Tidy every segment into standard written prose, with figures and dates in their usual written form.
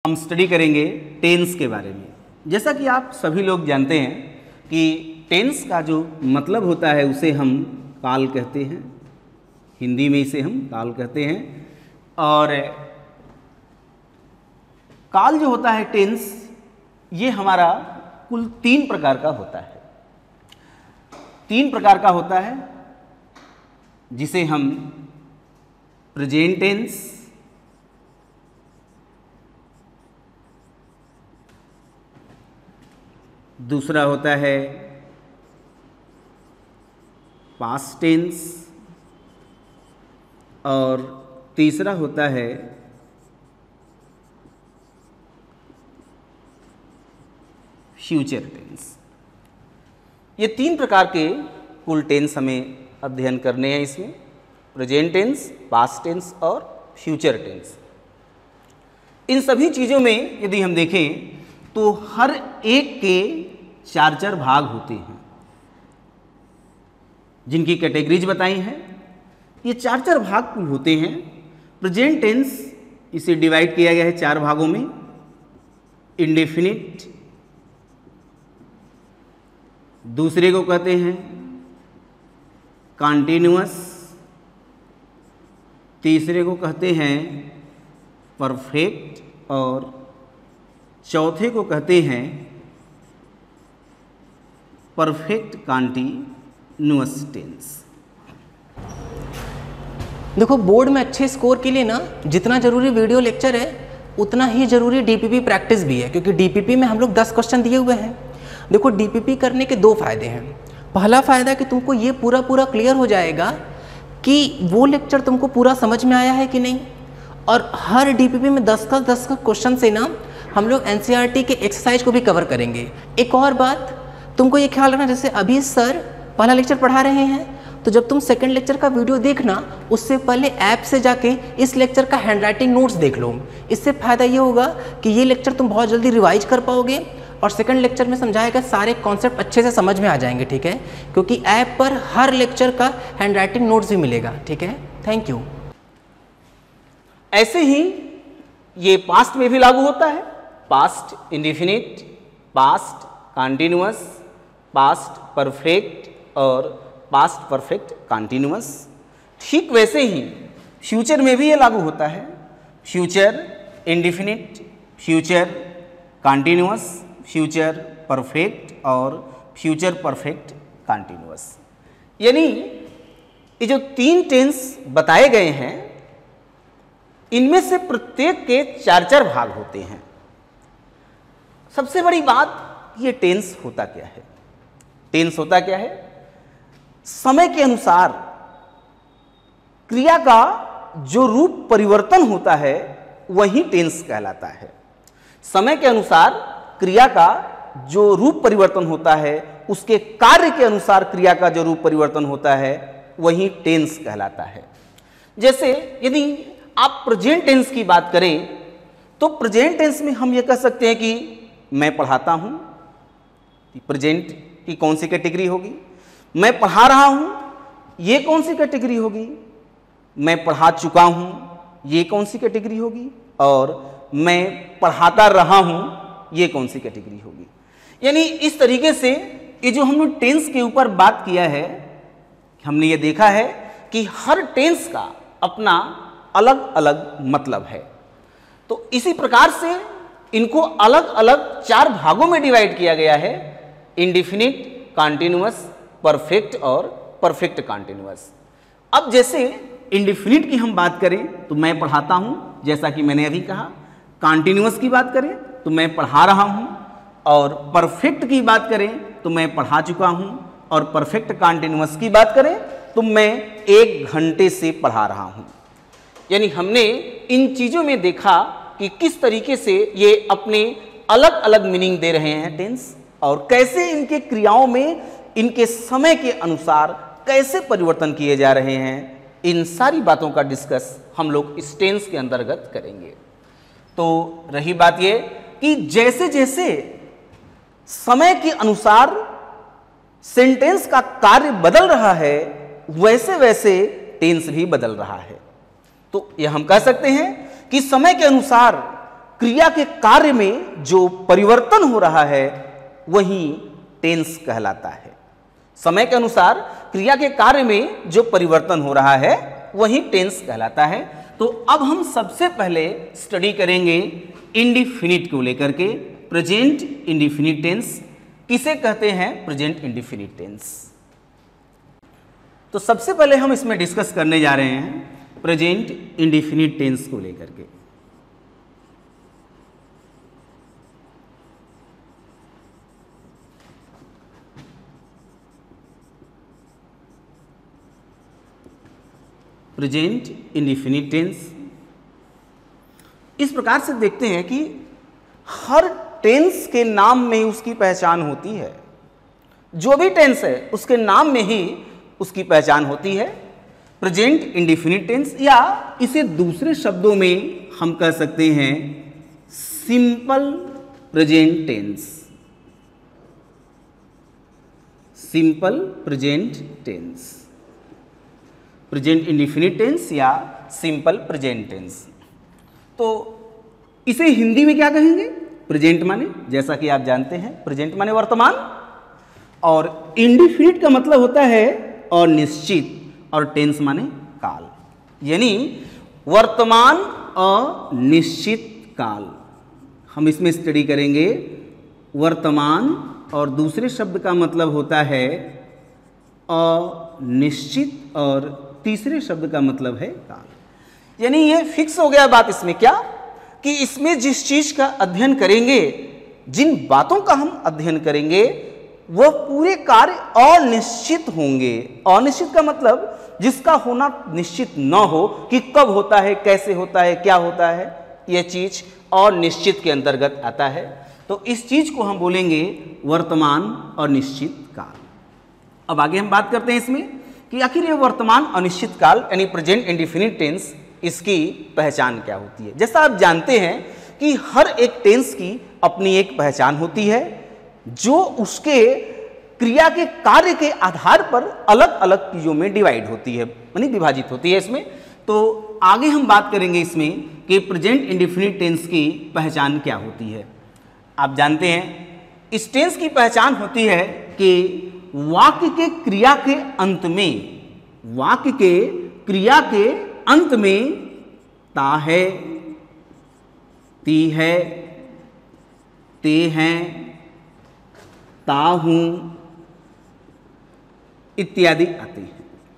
हम स्टडी करेंगे टेंस के बारे में। जैसा कि आप सभी लोग जानते हैं कि टेंस का जो मतलब होता है उसे हम काल कहते हैं, हिंदी में इसे हम काल कहते हैं। और काल जो होता है टेंस, ये हमारा कुल 3 प्रकार का होता है। 3 प्रकार का होता है, जिसे हम प्रेजेंट टेंस, दूसरा होता है पास्ट टेंस और तीसरा होता है फ्यूचर टेंस। ये 3 प्रकार के कुल टेंस हमें अध्ययन करने हैं इसमें, प्रेजेंट टेंस, पास्ट टेंस और फ्यूचर टेंस। इन सभी चीज़ों में यदि हम देखें तो हर एक के 4 भाग होते हैं, जिनकी कैटेगरीज बताई हैं। ये 4 भाग कुल होते हैं। प्रेजेंट टेंस, इसे डिवाइड किया गया है 4 भागों में। इंडेफिनिट, दूसरे को कहते हैं कॉन्टिन्यूअस, तीसरे को कहते हैं परफेक्ट और चौथे को कहते हैं परफेक्ट कॉन्टिन्यूअस टेंस। देखो, बोर्ड में अच्छे स्कोर के लिए ना जितना जरूरी वीडियो लेक्चर है उतना ही जरूरी डीपीपी प्रैक्टिस भी है, क्योंकि डीपीपी में हम लोग 10 क्वेश्चन दिए हुए हैं। देखो, डीपीपी करने के 2 फायदे हैं। पहला फायदा कि तुमको ये पूरा क्लियर हो जाएगा कि वो लेक्चर तुमको पूरा समझ में आया है कि नहीं। और हर डीपीपी में 10 का क्वेश्चन से ना हम लोग एनसीईआरटी के एक्सरसाइज को भी कवर करेंगे। एक और बात, तुमको ये ख्याल रखना, जैसे अभी सर पहला लेक्चर पढ़ा रहे हैं, तो जब तुम सेकंड लेक्चर का वीडियो देखना, उससे पहले ऐप से जाके इस लेक्चर का हैंडराइटिंग नोट्स देख लो। इससे फ़ायदा ये होगा कि ये लेक्चर तुम बहुत जल्दी रिवाइज कर पाओगे और सेकंड लेक्चर में समझाएगा सारे कॉन्सेप्ट अच्छे से समझ में आ जाएंगे, ठीक है। क्योंकि ऐप पर हर लेक्चर का हैंडराइटिंग नोट्स भी मिलेगा, ठीक है। Thank you. ऐसे ही ये पास्ट में भी लागू होता है। Past indefinite, past continuous, past perfect और पास्ट परफेक्ट कॉन्टिन्यूअस। ठीक वैसे ही फ्यूचर में भी ये लागू होता है। Future indefinite, future continuous, future perfect और फ्यूचर परफेक्ट कॉन्टिन्यूअस। यानी ये जो 3 टेंस बताए गए हैं, इनमें से प्रत्येक के 4 भाग होते हैं। सबसे बड़ी बात, ये टेंस होता क्या है? टेंस होता क्या है? समय के अनुसार क्रिया का जो रूप परिवर्तन होता है वही टेंस कहलाता है। समय के अनुसार क्रिया का जो रूप परिवर्तन होता है, उसके कार्य के अनुसार क्रिया का जो रूप परिवर्तन होता है वही टेंस कहलाता है। जैसे यदि आप प्रेजेंट टेंस की बात करें तो प्रेजेंट टेंस में हम ये कह सकते हैं कि मैं पढ़ाता हूं। प्रेजेंट की कौन सी कैटेगरी होगी? मैं पढ़ा रहा हूं, ये कौन सी कैटेगरी होगी? मैं पढ़ा चुका हूं, ये कौन सी कैटेगरी होगी? और मैं पढ़ाता रहा हूं, ये कौन सी कैटेगरी होगी? यानी इस तरीके से ये जो हमने टेंस के ऊपर बात किया है, हमने ये देखा है कि हर टेंस का अपना अलग अलग मतलब है। तो इसी प्रकार से इनको अलग अलग 4 भागों में डिवाइड किया गया है। इंडेफिनिट, कॉन्टिन्यूअस, परफेक्ट और परफेक्ट कॉन्टिन्यूअस। अब जैसे इंडेफिनिट की हम बात करें तो मैं पढ़ाता हूं, जैसा कि मैंने अभी कहा। कॉन्टिन्यूअस की बात करें तो मैं पढ़ा रहा हूं, और परफेक्ट की बात करें तो मैं पढ़ा चुका हूं, और परफेक्ट कॉन्टिन्यूअस की बात करें तो मैं 1 घंटे से पढ़ा रहा हूं। यानी हमने इन चीज़ों में देखा कि किस तरीके से ये अपने अलग अलग मीनिंग दे रहे हैं टेंस, और कैसे इनके क्रियाओं में इनके समय के अनुसार कैसे परिवर्तन किए जा रहे हैं। इन सारी बातों का डिस्कस हम लोग इस टेंस के अंतर्गत करेंगे। तो रही बात ये कि जैसे जैसे समय के अनुसार सेंटेंस का कार्य बदल रहा है, वैसे वैसे टेंस भी बदल रहा है। तो यह हम कह सकते हैं कि समय के अनुसार क्रिया के कार्य में जो परिवर्तन हो रहा है वही टेंस कहलाता है। समय के अनुसार क्रिया के कार्य में जो परिवर्तन हो रहा है वही टेंस कहलाता है। तो अब हम सबसे पहले स्टडी करेंगे इंडिफिनिट को लेकर के। प्रेजेंट इंडिफिनिट टेंस किसे कहते हैं? Present indefinite tense. तो सबसे पहले हम इसमें डिस्कस करने जा रहे हैं प्रेजेंट इंडिफिनिट टेंस को लेकर के। प्रेजेंट इंडिफिनिट टेंस इस प्रकार से देखते हैं कि हर टेंस के नाम में उसकी पहचान होती है। जो भी टेंस है उसके नाम में ही उसकी पहचान होती है। प्रेजेंट इंडिफिनिट टेंस, या इसे दूसरे शब्दों में हम कह सकते हैं simple present tense. Simple present tense, present indefinite tense या सिंपल प्रेजेंट टेंस। तो इसे हिंदी में क्या कहेंगे? प्रेजेंट माने, जैसा कि आप जानते हैं प्रेजेंट माने वर्तमान, और इंडिफिनिट का मतलब होता है अनिश्चित, और टेंस माने काल, यानी वर्तमान अनिश्चित काल। हम इसमें स्टडी करेंगे वर्तमान, और दूसरे शब्द का मतलब होता है अनिश्चित, और तीसरे शब्द का मतलब है काल। यानी ये फिक्स हो गया बात इसमें क्या, कि इसमें जिस चीज का अध्ययन करेंगे, जिन बातों का हम अध्ययन करेंगे, वह पूरे कार्य अनिश्चित होंगे। अनिश्चित का मतलब जिसका होना निश्चित न हो कि कब होता है, कैसे होता है, क्या होता है, यह चीज अनिश्चित के अंतर्गत आता है। तो इस चीज को हम बोलेंगे वर्तमान अनिश्चित काल। अब आगे हम बात करते हैं इसमें कि आखिर यह वर्तमान अनिश्चित काल यानी प्रेजेंट इंडिफिनिट टेंस, इसकी पहचान क्या होती है। जैसा आप जानते हैं कि हर एक टेंस की अपनी एक पहचान होती है, जो उसके क्रिया के कार्य के आधार पर अलग अलग चीजों में डिवाइड होती है, यानी विभाजित होती है इसमें। तो आगे हम बात करेंगे इसमें कि प्रेजेंट इंडिफिनिट टेंस की पहचान क्या होती है। आप जानते हैं इस टेंस की पहचान होती है कि वाक्य के क्रिया के अंत में, वाक्य के क्रिया के अंत में ता है, ती है, ते हैं, ता हूं इत्यादि आते हैं।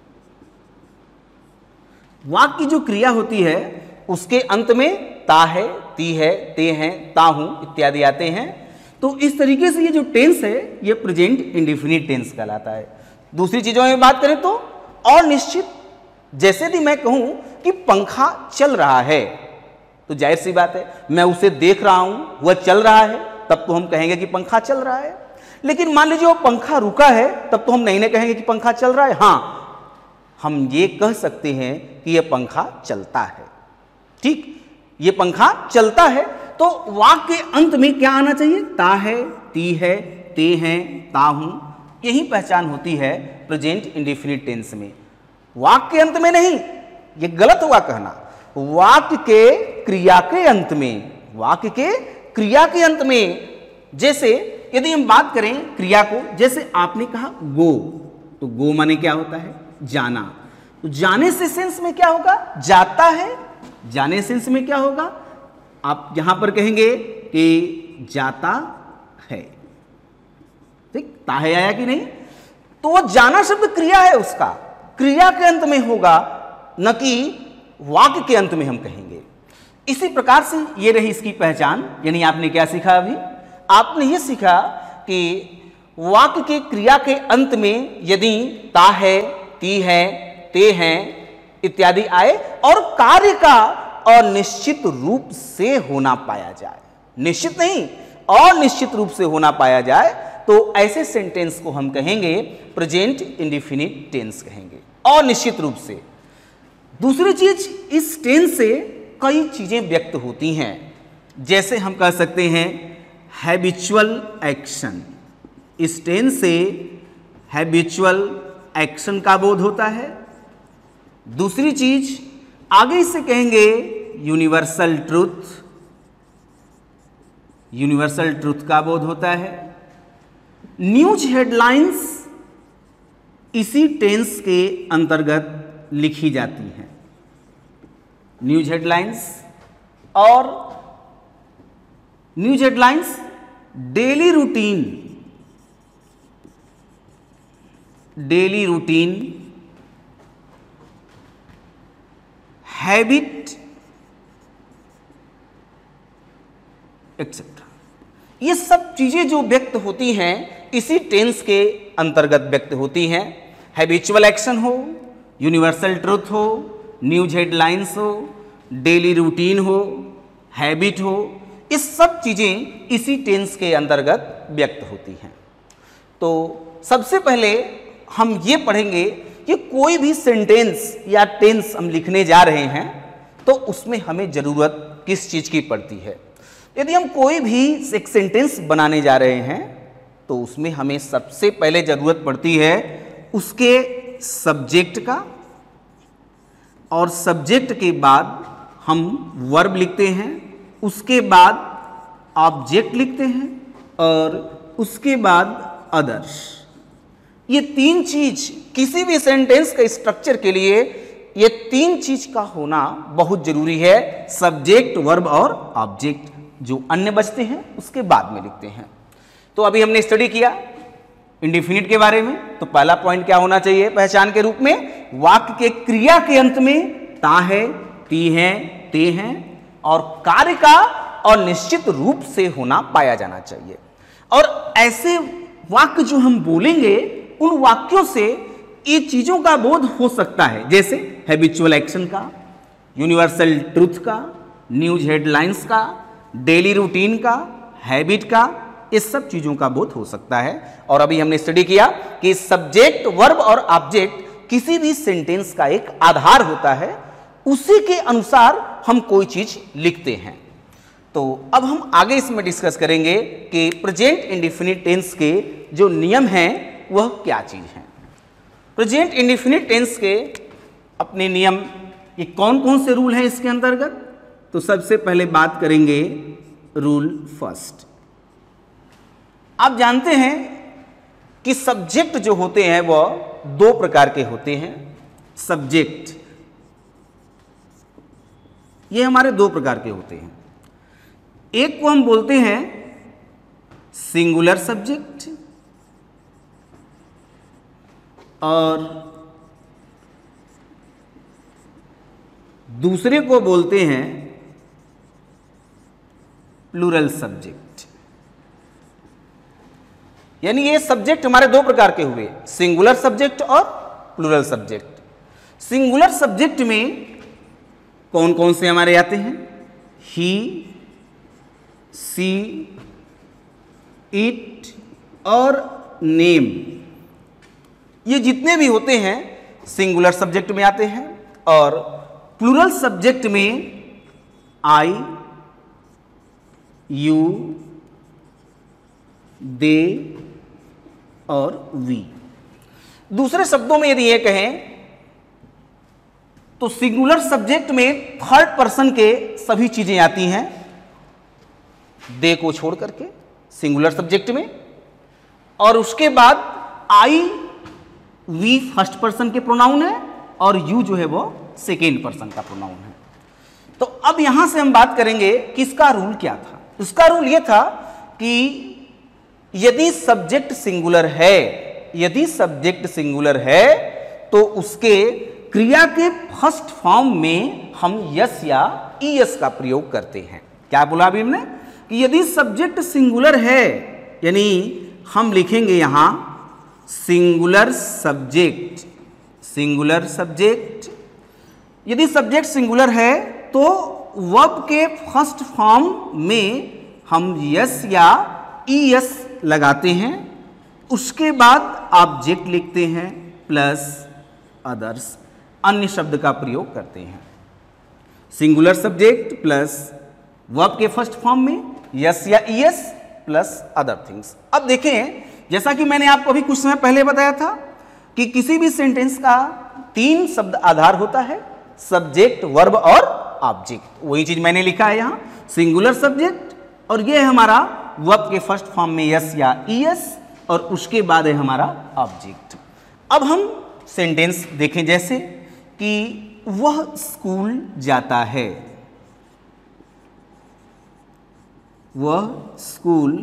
वाक्य की जो क्रिया होती है उसके अंत में ता है, ती है, ते हैं, ता हूं इत्यादि आते हैं। तो इस तरीके से ये जो टेंस है ये प्रेजेंट इंडिफिनिट टेंस कहलाता है। दूसरी चीजों में बात करें तो अनिश्चित, जैसे भी मैं कहूं कि पंखा चल रहा है, तो जाहिर सी बात है मैं उसे देख रहा हूं, वह चल रहा है, तब तो हम कहेंगे कि पंखा चल रहा है। लेकिन मान लीजिए वो पंखा रुका है, तब तो हम नहीं कहेंगे कि पंखा चल रहा है। हां, हम ये कह सकते हैं कि यह पंखा चलता है। ठीक, ये पंखा चलता है। तो वाक्य के अंत में क्या आना चाहिए? ता है, ती है, ते हैं, ता हूं। यही पहचान होती है प्रेजेंट इंडिफिनिट टेंस में। वाक्य के अंत में नहीं, ये गलत हुआ कहना। वाक्य के क्रिया के अंत में, वाक्य के क्रिया के अंत में। जैसे यदि हम बात करें क्रिया को, जैसे आपने कहा गो, तो गो माने क्या होता है? जाना। तो जाने से सेंस में क्या होगा? जाता है। जाने सेंस में क्या होगा? आप यहां पर कहेंगे कि जाता है। ठीक, ता है आया कि नहीं? तो वो जाना शब्द क्रिया है, उसका क्रिया के अंत में होगा, न कि वाक्य के अंत में हम कहेंगे। इसी प्रकार से ये रही इसकी पहचान। यानी आपने क्या सीखा? अभी आपने ये सीखा कि वाक्य के क्रिया के अंत में यदि ता है, ती है, ते हैं इत्यादि आए और कार्य का अनिश्चित रूप से होना पाया जाए, निश्चित नहीं अनिश्चित रूप से होना पाया जाए, तो ऐसे सेंटेंस को हम कहेंगे प्रेजेंट इंडिफिनिट टेंस कहेंगे, अनिश्चित रूप से। दूसरी चीज, इस टेंस से कई चीजें व्यक्त होती हैं। जैसे हम कह सकते हैं हैबिचुअल एक्शन। इस टेंस से हैबिचुअल एक्शन का बोध होता है। दूसरी चीज, आगे इससे कहेंगे यूनिवर्सल ट्रूथ, यूनिवर्सल ट्रुथ का बोध होता है। न्यूज हेडलाइंस इसी टेंस के अंतर्गत लिखी जाती हैं। न्यूज हेडलाइंस और news headlines daily routine, habit etcetera, ये सब चीजें जो व्यक्त होती हैं इसी टेंस के अंतर्गत व्यक्त होती हैं। हैबिचुअल एक्शन हो, यूनिवर्सल ट्रुथ हो, न्यूज हेडलाइंस हो, डेली रूटीन हो, हैबिट हो, ये सब चीजें इसी टेंस के अंतर्गत व्यक्त होती हैं। तो सबसे पहले हम ये पढ़ेंगे कि कोई भी सेंटेंस या टेंस हम लिखने जा रहे हैं तो उसमें हमें जरूरत किस चीज की पड़ती है। यदि हम कोई भी एक सेंटेंस बनाने जा रहे हैं तो उसमें हमें सबसे पहले जरूरत पड़ती है उसके सब्जेक्ट का, और सब्जेक्ट के बाद हम वर्ब लिखते हैं, उसके बाद ऑब्जेक्ट लिखते हैं और उसके बाद अदर्स। ये तीन चीज किसी भी सेंटेंस के स्ट्रक्चर के लिए, ये तीन चीज का होना बहुत जरूरी है। सब्जेक्ट, वर्ब और ऑब्जेक्ट, जो अन्य बचते हैं उसके बाद में लिखते हैं। तो अभी हमने स्टडी किया इंडेफिनिट के बारे में। तो पहला पॉइंट क्या होना चाहिए पहचान के रूप में, वाक्य के क्रिया के अंत में ता है, ती है, ते हैं और कार्य का और निश्चित रूप से होना पाया जाना चाहिए। और ऐसे वाक्य जो हम बोलेंगे उन वाक्यों से ये चीजों का बोध हो सकता है, जैसे हैबिचुअल एक्शन का, यूनिवर्सल ट्रुथ का, न्यूज हेडलाइंस का, डेली रूटीन का, हैबिट का, इस सब चीजों का बोध हो सकता है। और अभी हमने स्टडी किया कि सब्जेक्ट, वर्ब और ऑब्जेक्ट किसी भी सेंटेंस का एक आधार होता है, उसी के अनुसार हम कोई चीज लिखते हैं। तो अब हम आगे इसमें डिस्कस करेंगे कि प्रेजेंट इंडेफिनिट टेंस के जो नियम हैं वह क्या चीज हैं। प्रेजेंट इंडेफिनिट टेंस के अपने नियम, ये कौन कौन से रूल हैं इसके अंतर्गत। तो सबसे पहले बात करेंगे रूल फर्स्ट। आप जानते हैं कि सब्जेक्ट जो होते हैं वह दो प्रकार के होते हैं। सब्जेक्ट ये हमारे दो प्रकार के होते हैं। एक को हम बोलते हैं सिंगुलर सब्जेक्ट और दूसरे को बोलते हैं प्लूरल सब्जेक्ट। यानी ये सब्जेक्ट हमारे दो प्रकार के हुए, सिंगुलर सब्जेक्ट और प्लूरल सब्जेक्ट। सिंगुलर सब्जेक्ट में कौन कौन से हमारे आते हैं, ही, सी, इट और नेम, ये जितने भी होते हैं सिंगुलर सब्जेक्ट में आते हैं। और प्लूरल सब्जेक्ट में आई, यू, दे और वी। दूसरे शब्दों में यदि ये कहें तो सिंगुलर सब्जेक्ट में थर्ड पर्सन के सभी चीजें आती हैं, दे को छोड़ करके सिंगुलर सब्जेक्ट में। और उसके बाद आई, वी फर्स्ट पर्सन के प्रोनाउन है और यू जो है वो सेकेंड पर्सन का प्रोनाउन है। तो अब यहां से हम बात करेंगे कि इसका रूल क्या था। इसका रूल यह था कि यदि सब्जेक्ट सिंगुलर है, यदि सब्जेक्ट सिंगुलर है तो उसके क्रिया के फर्स्ट फॉर्म में हम यस या ईएस का प्रयोग करते हैं। क्या बोला अभी हमने कि यदि सब्जेक्ट सिंगुलर है, यानी हम लिखेंगे यहां सिंगुलर सब्जेक्ट, सिंगुलर सब्जेक्ट। यदि सब्जेक्ट सिंगुलर है तो वर्ब के फर्स्ट फॉर्म में हम यस या ईएस लगाते हैं, उसके बाद ऑब्जेक्ट लिखते हैं प्लस अदर्स, अन्य शब्द का प्रयोग करते हैं। सिंगुलर सब्जेक्ट प्लस वर्ब के फर्स्ट फॉर्म में यस या ईएस प्लस अदर थिंग्स। अब देखें, जैसा कि मैंने आपको अभी कुछ समय पहले बताया था कि किसी भी सेंटेंस का तीन शब्द आधार होता है, सब्जेक्ट, वर्ब और ऑब्जेक्ट। वही चीज मैंने लिखा है यहां, सिंगुलर सब्जेक्ट, और ये है हमारा वर्ब के फर्स्ट फॉर्म में यस या ईएस, और उसके बाद है हमारा ऑब्जेक्ट। अब हम सेंटेंस देखें, जैसे कि वह स्कूल जाता है, वह स्कूल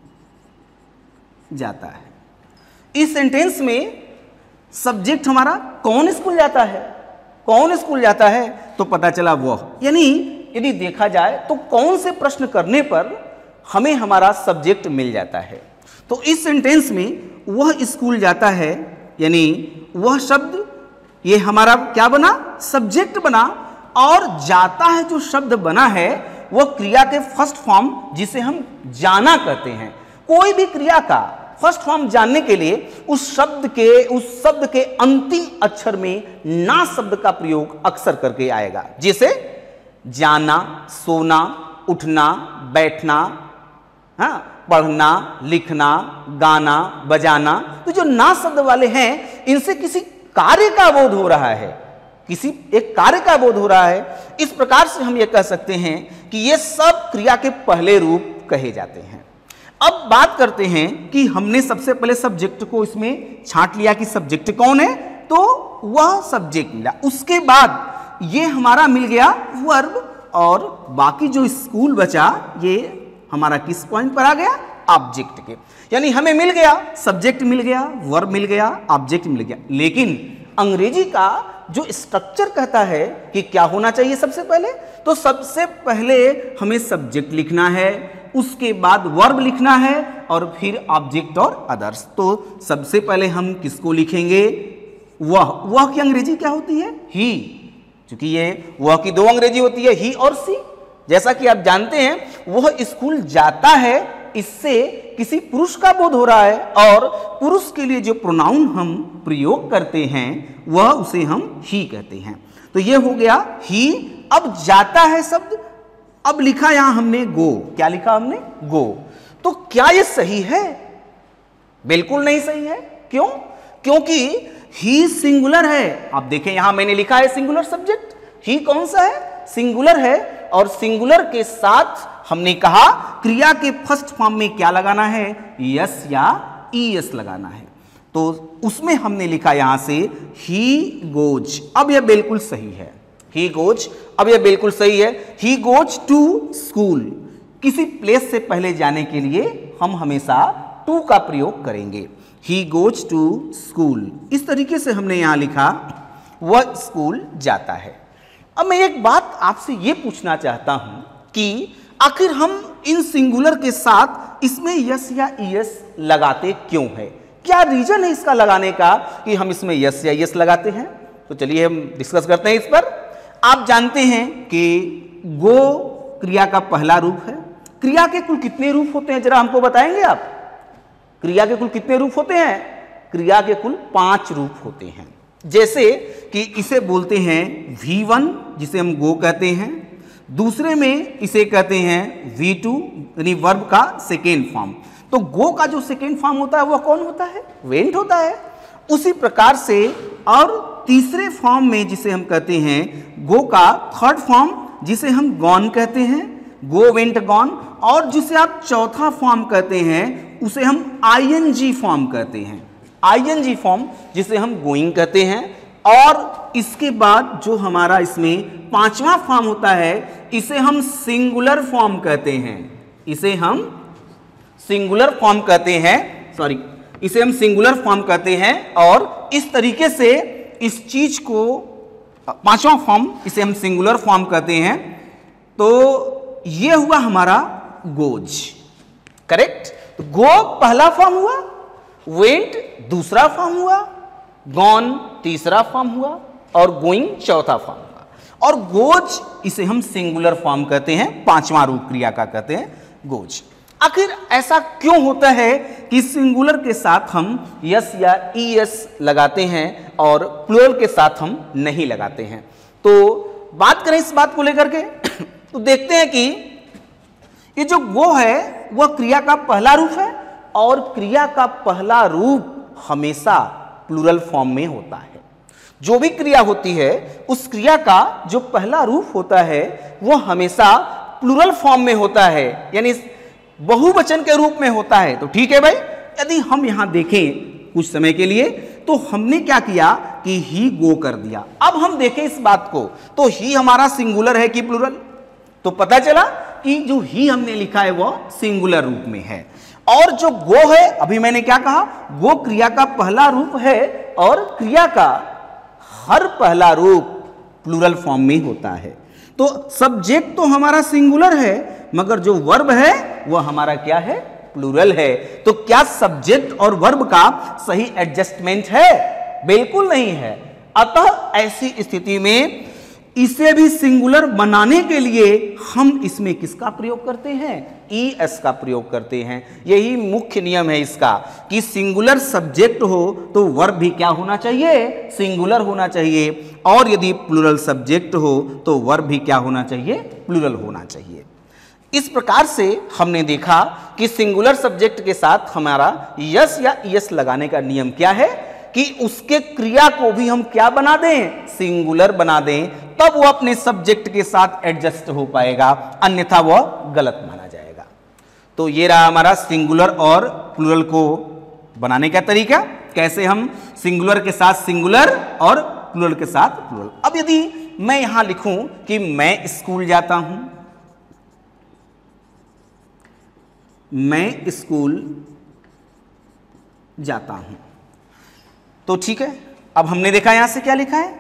जाता है। इस सेंटेंस में सब्जेक्ट हमारा कौन स्कूल जाता है, कौन स्कूल जाता है, तो पता चला वह, यानी यदि देखा जाए तो कौन से प्रश्न करने पर हमें हमारा सब्जेक्ट मिल जाता है। तो इस सेंटेंस में वह स्कूल जाता है, यानी वह शब्द ये हमारा क्या बना, सब्जेक्ट बना, और जाता है जो शब्द बना है वह क्रिया के फर्स्ट फॉर्म जिसे हम जाना कहते हैं। कोई भी क्रिया का फर्स्ट फॉर्म जानने के लिए उस शब्द के अंतिम अक्षर में ना शब्द का प्रयोग अक्सर करके आएगा, जैसे जाना, सोना, उठना, बैठना, हाँ, पढ़ना, लिखना, गाना, बजाना। तो जो ना शब्द वाले हैं इनसे किसी कार्य का बोध हो रहा है, किसी एक कार्य का बोध हो रहा है। इस प्रकार से हम ये कह सकते हैं कि ये सब क्रिया के पहले रूप कहे जाते हैं। अब बात करते हैं कि हमने सबसे पहले सब्जेक्ट को इसमें छांट लिया कि सब्जेक्ट कौन है, तो वह सब्जेक्ट मिला। उसके बाद ये हमारा मिल गया वर्ब, और बाकी जो स्कूल बचा ये हमारा किस पॉइंट पर आ गया, ऑब्जेक्ट के। यानी हमें मिल गया सब्जेक्ट, मिल गया वर्ब, मिल गया ऑब्जेक्ट, मिल गया। लेकिन अंग्रेजी का जो स्ट्रक्चर कहता है कि क्या होना चाहिए सबसे पहले, तो सबसे पहले हमें सब्जेक्ट लिखना है, उसके बाद वर्ब लिखना है, और फिर ऑब्जेक्ट और अदर्स। तो सबसे पहले हम किसको लिखेंगे, वह की अंग्रेजी क्या होती है, ही, क्योंकि ये वह की दो अंग्रेजी होती है, ही और सी। जैसा कि आप जानते हैं वह स्कूल जाता है, इससे किसी पुरुष का बोध हो रहा है, और पुरुष के लिए जो प्रोनाउन हम प्रयोग करते हैं वह उसे हम ही कहते हैं। तो ये हो गया ही। अब जाता है शब्द, अब लिखा यहां हमने गो, क्या लिखा हमने, गो। तो क्या ये सही है, बिल्कुल नहीं सही है। क्यों, क्योंकि ही सिंगुलर है। आप देखें यहां मैंने लिखा है सिंगुलर सब्जेक्ट, ही कौन सा है, सिंगुलर है, और सिंगुलर के साथ हमने कहा क्रिया के फर्स्ट फॉर्म में क्या लगाना है, यस या ईएस लगाना है। तो उसमें हमने लिखा यहां से ही गोज। अब यह बिल्कुल सही है, ही गोज, अब यह बिल्कुल सही है। ही गोज टू स्कूल, किसी प्लेस से पहले जाने के लिए हम हमेशा टू का प्रयोग करेंगे। ही गोज टू स्कूल, इस तरीके से हमने यहां लिखा वह स्कूल जाता है। अब मैं एक बात आपसे यह पूछना चाहता हूं कि आखिर हम इन सिंगुलर के साथ इसमें यस या ईएस लगाते क्यों है, क्या रीजन है इसका लगाने का कि हम इसमें यस या ईएस लगाते हैं। तो चलिए हम डिस्कस करते हैं इस पर। आप जानते हैं कि गो क्रिया का पहला रूप है। क्रिया के कुल कितने रूप होते हैं, जरा हमको बताएंगे आप, क्रिया के कुल कितने रूप होते हैं। क्रिया के कुल 5 रूप होते हैं। जैसे कि इसे बोलते हैं V1 जिसे हम गो कहते हैं, दूसरे में इसे कहते हैं V2 यानी वर्ब का सेकेंड फॉर्म। तो गो का जो सेकेंड फॉर्म होता है वह कौन होता है, वेंट होता है। उसी प्रकार से और तीसरे फॉर्म में जिसे हम कहते हैं गो का थर्ड फॉर्म जिसे हम गॉन कहते हैं, गो वेंट गॉन, और जिसे आप चौथा फॉर्म कहते हैं उसे हम ING फॉर्म कहते हैं, ING फॉर्म जिसे हम गोइंग कहते हैं। और इसके बाद जो हमारा इसमें 5वां फॉर्म होता है इसे हम सिंगुलर फॉर्म कहते हैं, इसे हम सिंगुलर फॉर्म कहते हैं, इसे हम सिंगुलर फॉर्म कहते हैं। और इस तरीके से इस चीज को 5वां फॉर्म इसे हम सिंगुलर फॉर्म कहते हैं। तो ये हुआ हमारा गोज, करेक्ट। तो गो पहला फॉर्म हुआ, वेंट दूसरा फॉर्म हुआ, गॉन तीसरा फॉर्म हुआ, और गोइंग चौथा फॉर्म हुआ। और गोज इसे हम सिंगुलर फॉर्म कहते हैं, 5वां रूप क्रिया का कहते हैं गोज। आखिर ऐसा क्यों होता है कि सिंगुलर के साथ हम यस या ईएस लगाते हैं और प्लूरल के साथ हम नहीं लगाते हैं। तो बात करें इस बात को लेकर के तो देखते हैं कि ये जो गो है वह क्रिया का पहला रूप है, और क्रिया का पहला रूप हमेशा प्लूरल फॉर्म में होता है। जो भी क्रिया होती है उस क्रिया का जो पहला रूप होता है वो हमेशा प्लूरल फॉर्म में होता है। यानी बहुवचन के रूप में होता है तो ठीक है भाई। यदि हम यहां देखें कुछ समय के लिए तो हमने क्या किया कि ही गो कर दिया। अब हम देखें इस बात को तो ही हमारा सिंगुलर है कि प्लूरल, तो पता चला कि जो ही हमने लिखा है वह सिंगुलर रूप में है। और जो गो है, अभी मैंने क्या कहा, गो क्रिया का पहला रूप है और क्रिया का हर पहला रूप प्लूरल फॉर्म में होता है। तो सब्जेक्ट तो हमारा सिंगुलर है मगर जो वर्ब है वह हमारा क्या है, प्लूरल है। तो क्या सब्जेक्ट और वर्ब का सही एडजस्टमेंट है? बिल्कुल नहीं है। अतः ऐसी स्थिति में इसे भी सिंगुलर बनाने के लिए हम इसमें किसका प्रयोग करते हैं, ईएस का प्रयोग करते हैं। यही मुख्य नियम है इसका कि सिंगुलर सब्जेक्ट हो तो वर्ब भी क्या होना चाहिए, सिंगुलर होना चाहिए, और यदि प्लूरल सब्जेक्ट हो तो वर्ब भी क्या होना चाहिए, प्लूरल होना चाहिए। इस प्रकार से हमने देखा कि सिंगुलर सब्जेक्ट के साथ हमारा यस या ईएस लगाने का नियम क्या है कि उसके क्रिया को भी हम क्या बना दें, सिंगुलर बना दें, तब वो अपने सब्जेक्ट के साथ एडजस्ट हो पाएगा, अन्यथा वह गलत माना जाएगा। तो ये रहा हमारा सिंगुलर और प्लूरल को बनाने का तरीका, कैसे हम सिंगुलर के साथ सिंगुलर और प्लूरल के साथ प्लूरल। अब यदि मैं यहां लिखूं कि मैं स्कूल जाता हूं, मैं स्कूल जाता हूं, तो ठीक है। अब हमने देखा यहां से क्या लिखा है,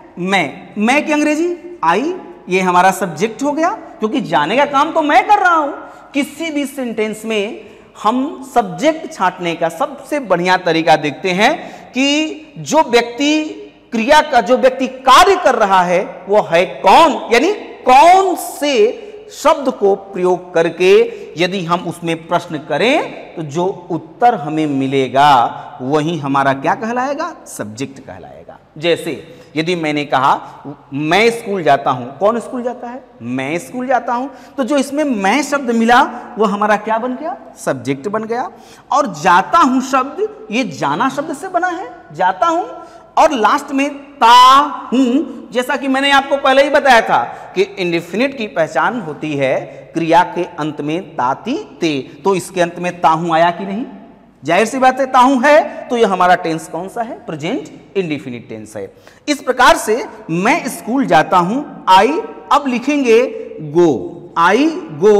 मैं की अंग्रेजी आई, ये हमारा सब्जेक्ट हो गया क्योंकि जाने का काम तो मैं कर रहा हूं। किसी भी सेंटेंस में हम सब्जेक्ट छांटने का सबसे बढ़िया तरीका देखते हैं कि जो व्यक्ति क्रिया का, जो व्यक्ति कार्य कर रहा है वो है कौन, यानी कौन से शब्द को प्रयोग करके यदि हम उसमें प्रश्न करें तो जो उत्तर हमें मिलेगा वही हमारा क्या कहलाएगा, सब्जेक्ट कहलाएगा। जैसे यदि मैंने कहा मैं स्कूल जाता हूं, कौन स्कूल जाता है, मैं स्कूल जाता हूं, तो जो इसमें मैं शब्द मिला वो हमारा क्या बन गया, सब्जेक्ट बन गया। और जाता हूं शब्द, ये जाना शब्द से बना है, जाता हूं, और लास्ट में ता हूं, जैसा कि मैंने आपको पहले ही बताया था कि इंडेफिनिट की पहचान होती है क्रिया के अंत में ताती ते, तो इसके अंत में ताहू आया कि नहीं, जाहिर सी बात है ताहू है, तो यह हमारा टेंस कौन सा है, प्रेजेंट इंडेफिनिट टेंस है। इस प्रकार से मैं स्कूल जाता हूं, आई, अब लिखेंगे go, I go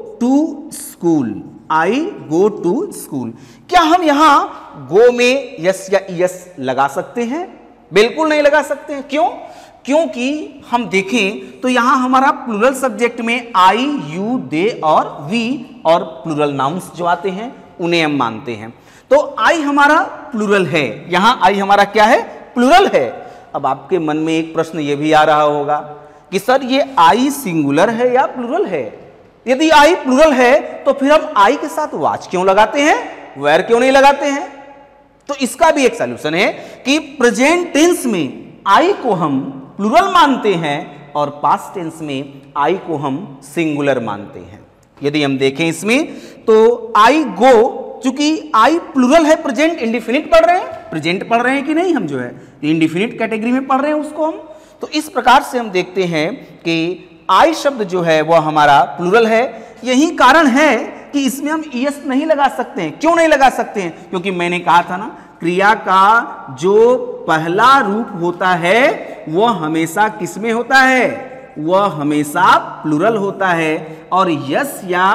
to school, I go to school. क्या हम यहां गो में यस या ईएस लगा सकते हैं? बिल्कुल नहीं लगा सकते हैं। क्यों? क्योंकि हम देखें तो यहां हमारा प्लूरल सब्जेक्ट में आई, यू, दे और वी और प्लूरल नाउन्स जो आते हैं उन्हें हम मानते हैं। तो आई हमारा प्लूरल है, यहां आई हमारा क्या है, प्लूरल है। अब आपके मन में एक प्रश्न यह भी आ रहा होगा कि सर ये आई सिंगुलर है या प्लूरल है? यदि आई प्लूरल है तो फिर हम आई के साथ वाच क्यों लगाते हैं, वेयर क्यों नहीं लगाते हैं? तो इसका भी एक सॉल्यूशन है कि प्रेजेंट टेंस में आई को हम प्लूरल मानते हैं और पास्ट टेंस में आई को हम सिंगुलर मानते हैं। यदि हम देखें इसमें तो आई गो, चूंकि आई प्लूरल है, प्रेजेंट इंडेफिनिट पढ़ रहे हैं, प्रेजेंट पढ़ रहे हैं कि नहीं, हम जो है इंडेफिनिट कैटेगरी में पढ़ रहे हैं उसको हम। तो इस प्रकार से हम देखते हैं कि आई शब्द जो है वह हमारा प्लूरल है। यही कारण है कि इसमें हम ईएस नहीं लगा सकते हैं। क्यों नहीं लगा सकते हैं? क्योंकि मैंने कहा था ना, क्रिया का जो पहला रूप होता है वह हमेशा किसमें होता है, वह हमेशा प्लूरल होता है, और यस या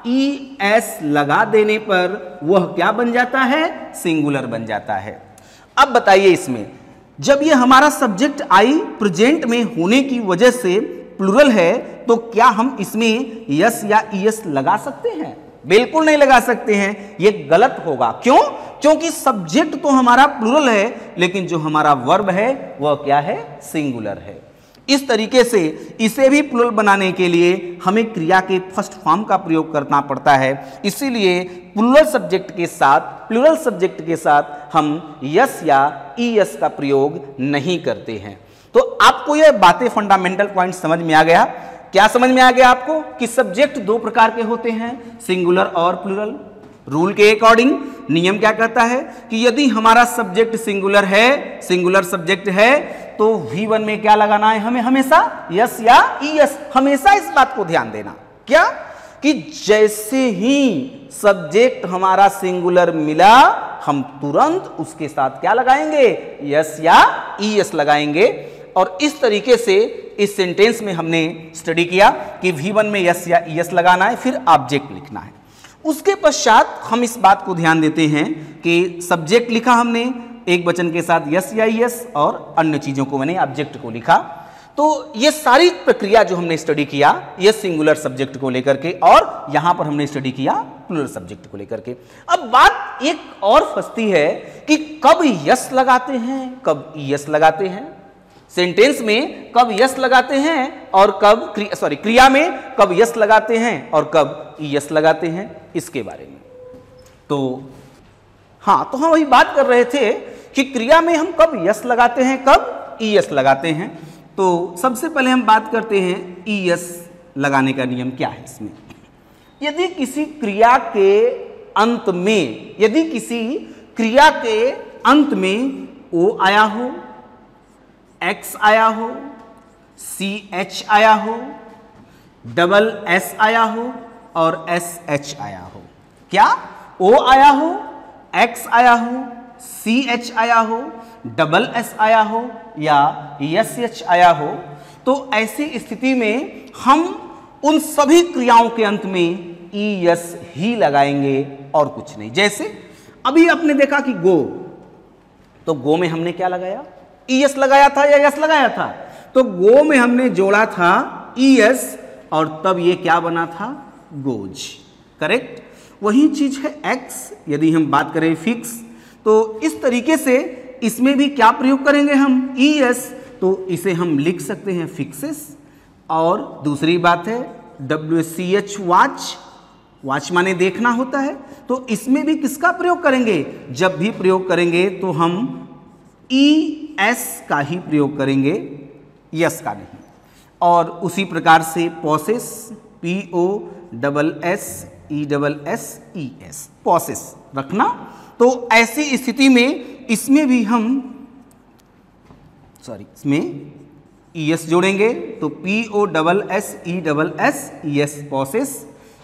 ईएस लगा देने पर वह क्या बन जाता है, सिंगुलर बन जाता है। अब बताइए इसमें जब ये हमारा सब्जेक्ट आई प्रेजेंट में होने की वजह से प्लूरल है तो क्या हम इसमें यस या ईएस लगा सकते हैं? बिल्कुल नहीं लगा सकते हैं, यह गलत होगा। क्यों? क्योंकि सब्जेक्ट तो हमारा प्लूरल है लेकिन जो हमारा वर्ब है वह क्या है, सिंगुलर है। इस तरीके से इसे भी प्लूरल बनाने के लिए हमें क्रिया के फर्स्ट फॉर्म का प्रयोग करना पड़ता है। इसीलिए प्लूरल सब्जेक्ट के साथ हम यस या ईएस का प्रयोग नहीं करते हैं। तो आपको यह बातें फंडामेंटल पॉइंट समझ में आ गया? क्या समझ में आ गया आपको कि सब्जेक्ट दो प्रकार के होते हैं, सिंगुलर और प्लूरल। रूल के अकॉर्डिंग नियम क्या कहता है कि यदि हमारा सब्जेक्ट सिंगुलर है, सिंगुलर सब्जेक्ट है, तो V1 में क्या लगाना है, हमें हमेशा यस या ईएस, हमेशा इस बात को ध्यान देना। क्या कि जैसे ही सब्जेक्ट हमारा सिंगुलर मिला हम तुरंत उसके साथ क्या लगाएंगे, यस या ईएस लगाएंगे। और इस तरीके से इस सेंटेंस में हमने स्टडी किया कि V1 में यस या ईएस लगाना है, फिर ऑब्जेक्ट लिखना है। उसके पश्चात हम इस बात को ध्यान देते हैं कि सब्जेक्ट लिखा हमने एक वचन के साथ यस या ईएस, और अन्य चीजों को मैंने ऑब्जेक्ट को लिखा। तो ये सारी प्रक्रिया जो हमने स्टडी किया ये सिंगुलर सब्जेक्ट को लेकर के, और यहां पर हमने स्टडी किया प्लूरल सब्जेक्ट को लेकर के। अब बात एक और फंसती है कि कब यस लगाते हैं, कब ईएस लगाते हैं, सेंटेंस में कब यस लगाते हैं और कब क्रिया में कब यस लगाते हैं और कब ईएस लगाते हैं, इसके बारे में। तो हाँ, तो हम वही बात कर रहे थे कि क्रिया में हम कब यस लगाते हैं, कब ईएस लगाते हैं। तो सबसे पहले हम बात करते हैं ईएस लगाने का नियम क्या है इसमें। यदि किसी क्रिया के अंत में, यदि किसी क्रिया के अंत में ओ आया हो, एक्स आया हो, CH आया हो, डबल S आया हो और SH आया हो, क्या O आया हो, X आया हो, CH आया हो, डबल S आया हो या SH आया हो, तो ऐसी स्थिति में हम उन सभी क्रियाओं के अंत में ES ही लगाएंगे और कुछ नहीं। जैसे अभी आपने देखा कि गो, तो गो में हमने क्या लगाया, ES लगाया था या यस लगाया था, तो गो में हमने जोड़ा था ES और तब ये क्या बना था, गोज, करेक्ट। वही चीज है X, यदि हम बात करें फिक्स, तो इस तरीके से इसमें भी क्या प्रयोग करेंगे हम, ES, तो इसे हम लिख सकते हैं फिक्सेस। और दूसरी बात है WCH, वॉच, वॉच माने देखना होता है, तो इसमें भी किसका प्रयोग करेंगे, जब भी प्रयोग करेंगे तो हम ES का ही प्रयोग करेंगे, यस का नहीं। और उसी प्रकार से पॉसेस, POSSESS, पॉसेस रखना। तो ऐसी स्थिति में इसमें भी हम इसमें ES जोड़ेंगे, तो POSSESS, पॉसेस,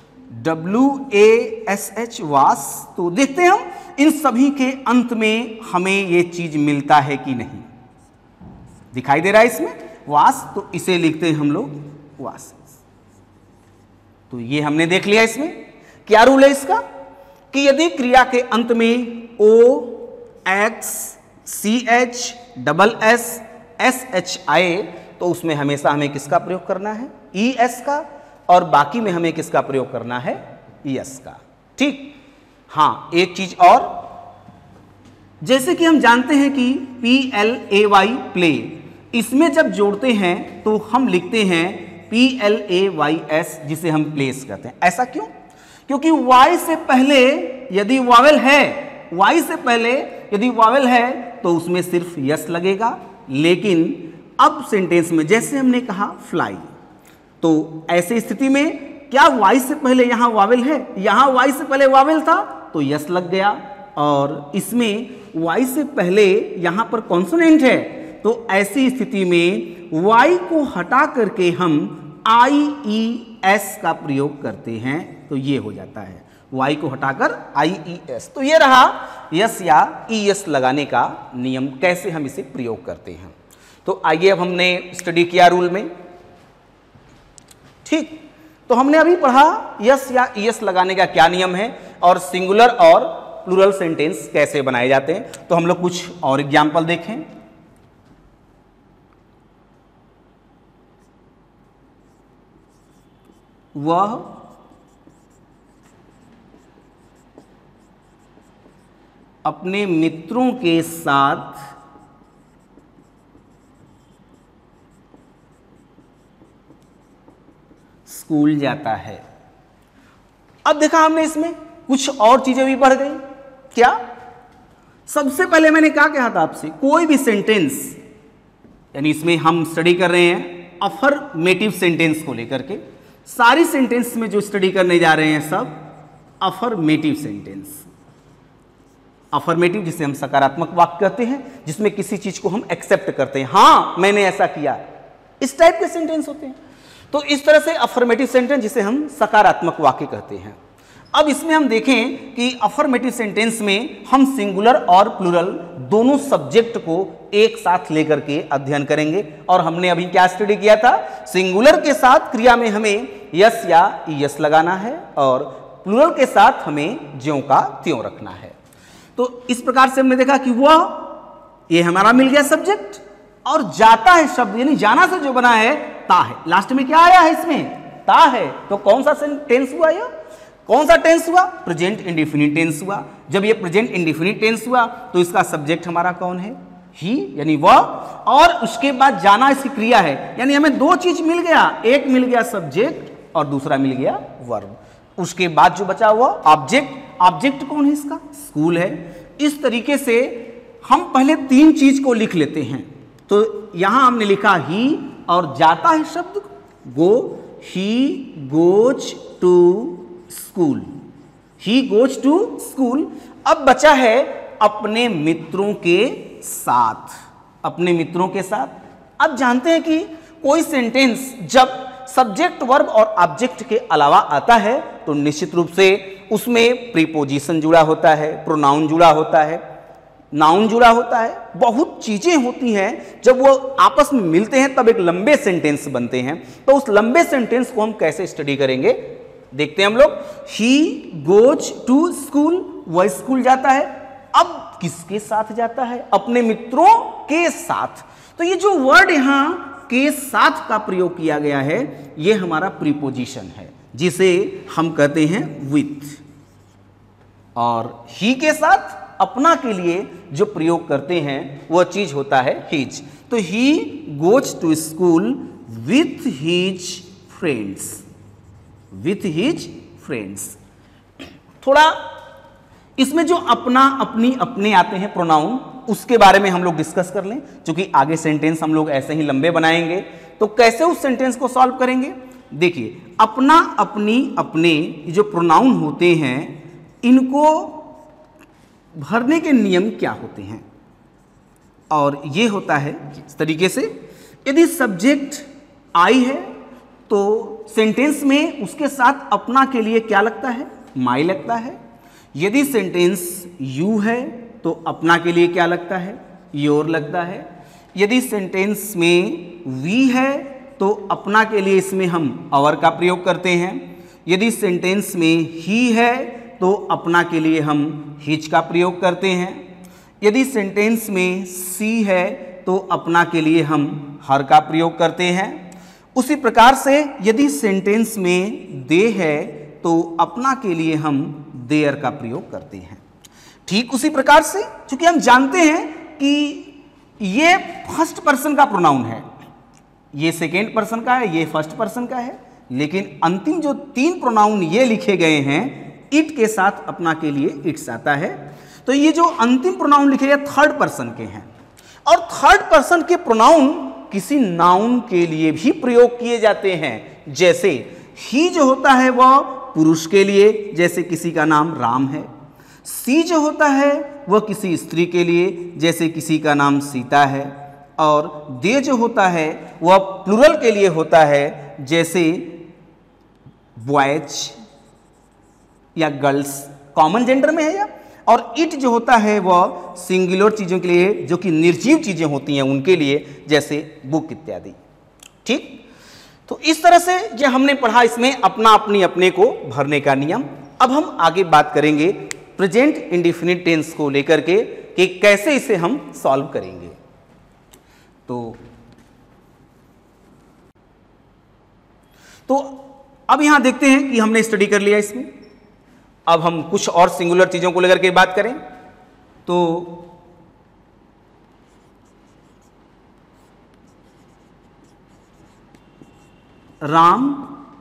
WASH, वास। तो देखते हैं हम इन सभी के अंत में हमें ये चीज मिलता है कि नहीं, दिखाई दे रहा है इसमें वास, तो इसे लिखते हैं हम लोग वास। तो ये हमने देख लिया। इसमें क्या रूल है इसका कि यदि क्रिया के अंत में O, X, CH, double S, SH आए तो उसमें हमेशा हमें किसका प्रयोग करना है, ES का, और बाकी में हमें किसका प्रयोग करना है, ES का। ठीक। हाँ, एक चीज और, जैसे कि हम जानते हैं कि PLAY, प्ले, इसमें जब जोड़ते हैं तो हम लिखते हैं PLAYS, जिसे हम प्लेस कहते हैं। ऐसा क्यों, क्योंकि Y से पहले यदि वावेल है, Y से पहले यदि वावेल है तो उसमें सिर्फ यस लगेगा। लेकिन अब सेंटेंस में जैसे हमने कहा फ्लाई, तो ऐसी स्थिति में क्या Y से पहले यहां वावेल है, यहां Y से पहले वावेल था तो यस लग गया, और इसमें Y से पहले यहां पर कॉन्सोनेंट है, तो ऐसी स्थिति में Y को हटा करके हम IES का प्रयोग करते हैं, तो ये हो जाता है Y को हटाकर IES। तो ये रहा यस या ES लगाने का नियम, कैसे हम इसे प्रयोग करते हैं। तो आइए अब हमने स्टडी किया रूल में। ठीक, तो हमने अभी पढ़ा यस या ES लगाने का क्या नियम है और सिंगुलर और प्लूरल सेंटेंस कैसे बनाए जाते हैं। तो हम लोग कुछ और एग्जाम्पल देखें। वह अपने मित्रों के साथ स्कूल जाता है। अब देखा हमने इसमें कुछ और चीजें भी बढ़ गई। क्या, सबसे पहले मैंने क्या कहा था आपसे, कोई भी सेंटेंस, यानी इसमें हम स्टडी कर रहे हैं अफर्मेटिव सेंटेंस को लेकर के, सारी सेंटेंस में जो स्टडी करने जा रहे हैं सब अफर्मेटिव सेंटेंस। अफर्मेटिव जिसे हम सकारात्मक वाक्य कहते हैं, जिसमें किसी चीज को हम एक्सेप्ट करते हैं, हाँ मैंने ऐसा किया, इस टाइप के सेंटेंस होते हैं। तो इस तरह से अफर्मेटिव सेंटेंस, जिसे हम सकारात्मक वाक्य कहते हैं। अब इसमें हम देखें कि अफर्मेटिव सेंटेंस में हम सिंगुलर और प्लूरल दोनों सब्जेक्ट को एक साथ लेकर के अध्ययन करेंगे। और हमने अभी क्या स्टडी किया था, सिंगुलर के साथ क्रिया में हमें यस या यस लगाना है और प्लूरल के साथ हमें ज्यों का त्यों रखना है। तो इस प्रकार से हमने देखा कि वह, ये हमारा मिल गया सब्जेक्ट, और जाता है शब्द यानी जाना से जो बना है ता है। लास्ट में क्या आया है इसमें, ता है। तो कौन सा टेंस हुआ यह, कौन सा टेंस हुआ, प्रेजेंट इंडेफिनिट टेंस हुआ। जब ये प्रेजेंट इंडेफिनिट टेंस हुआ तो इसका सब्जेक्ट हमारा कौन है, ही यानी वह, और उसके बाद जाना इसकी क्रिया है। यानी हमें दो चीज मिल गया, एक मिल गया सब्जेक्ट और दूसरा मिल गया वर्ब। उसके बाद जो बचा हुआ ऑब्जेक्ट, ऑब्जेक्ट कौन है इसका, स्कूल है। इस तरीके से हम पहले तीन चीज को लिख लेते हैं। तो यहां हमने लिखा ही और जाता है शब्द go, he goes to school, he goes to school. अब बचा है अपने मित्रों के साथ, अपने मित्रों के साथ। अब जानते हैं कि कोई सेंटेंस जब सब्जेक्ट वर्ब और ऑब्जेक्ट के अलावा आता है तो निश्चित रूप से उसमें प्रीपोजिशन जुड़ा होता है, प्रोनाउन जुड़ा होता है, नाउन जुड़ा होता है, बहुत चीजें होती हैं। जब वो आपस में मिलते हैं तब एक लंबे सेंटेंस बनते हैं। तो उस लंबे सेंटेंस को हम कैसे स्टडी करेंगे, देखते हैं हम लोग। ही गोज टू स्कूल, वह स्कूल जाता है। अब किसके साथ जाता है, अपने मित्रों के साथ। तो ये जो वर्ड यहां के साथ का प्रयोग किया गया है, ये हमारा प्रीपोजिशन है, जिसे हम कहते हैं विथ। और ही के साथ अपना के लिए जो प्रयोग करते हैं वह चीज होता है हिज। तो he goes to school with his friends, with his friends. थोड़ा इसमें जो अपना, अपनी, अपने आते हैं प्रोनाउन, उसके बारे में हम लोग डिस्कस कर लें। क्योंकि आगे सेंटेंस हम लोग ऐसे ही लंबे बनाएंगे, तो कैसे उस सेंटेंस को सॉल्व करेंगे। देखिए, अपना, अपनी, अपने, जो प्रोनाउन होते हैं, इनको भरने के नियम क्या होते हैं। और ये होता है इस तरीके से, यदि सब्जेक्ट आई है तो सेंटेंस में उसके साथ अपना के लिए क्या लगता है, माई लगता है। यदि सेंटेंस यू है तो अपना के लिए क्या लगता है, योर लगता है। यदि सेंटेंस में वी है तो अपना के लिए इसमें हम अवर का प्रयोग करते हैं। यदि सेंटेंस में ही है तो अपना के लिए हम हिज का प्रयोग करते हैं। यदि सेंटेंस में सी है तो अपना के लिए हम हर का प्रयोग करते हैं। उसी प्रकार से यदि सेंटेंस में दे है तो अपना के लिए हम देयर का प्रयोग करते हैं। ठीक उसी प्रकार से, क्योंकि हम जानते हैं कि ये फर्स्ट पर्सन का प्रोनाउन है, ये सेकेंड पर्सन का है, ये फर्स्ट पर्सन का है, लेकिन अंतिम जो तीन प्रोनाउन ये लिखे गए हैं, इट के साथ अपना के लिए इट्स आता है। तो ये जो अंतिम प्रोनाउन लिखे गए थर्ड पर्सन के हैं। और थर्ड पर्सन के प्रोनाउन किसी नाउन के लिए भी प्रयोग किए जाते हैं। जैसे ही जो होता है वह पुरुष के लिए, जैसे किसी का नाम राम है। सी जो होता है वह किसी स्त्री के लिए, जैसे किसी का नाम सीता है। और दे जो होता है वह प्लूरल के लिए होता है, जैसे बॉयज या गर्ल्स कॉमन जेंडर में है या। और इट जो होता है वह सिंगुलर चीज़ों के लिए, जो कि निर्जीव चीज़ें होती हैं उनके लिए, जैसे बुक इत्यादि। ठीक, तो इस तरह से जो हमने पढ़ा, इसमें अपना, अपनी, अपने को भरने का नियम। अब हम आगे बात करेंगे प्रेजेंट इंडेफिनिट टेंस को लेकर के कि कैसे इसे हम सॉल्व करेंगे। तो अब यहां देखते हैं कि हमने स्टडी कर लिया इसमें। अब हम कुछ और सिंगुलर चीजों को लेकर के बात करें। तो राम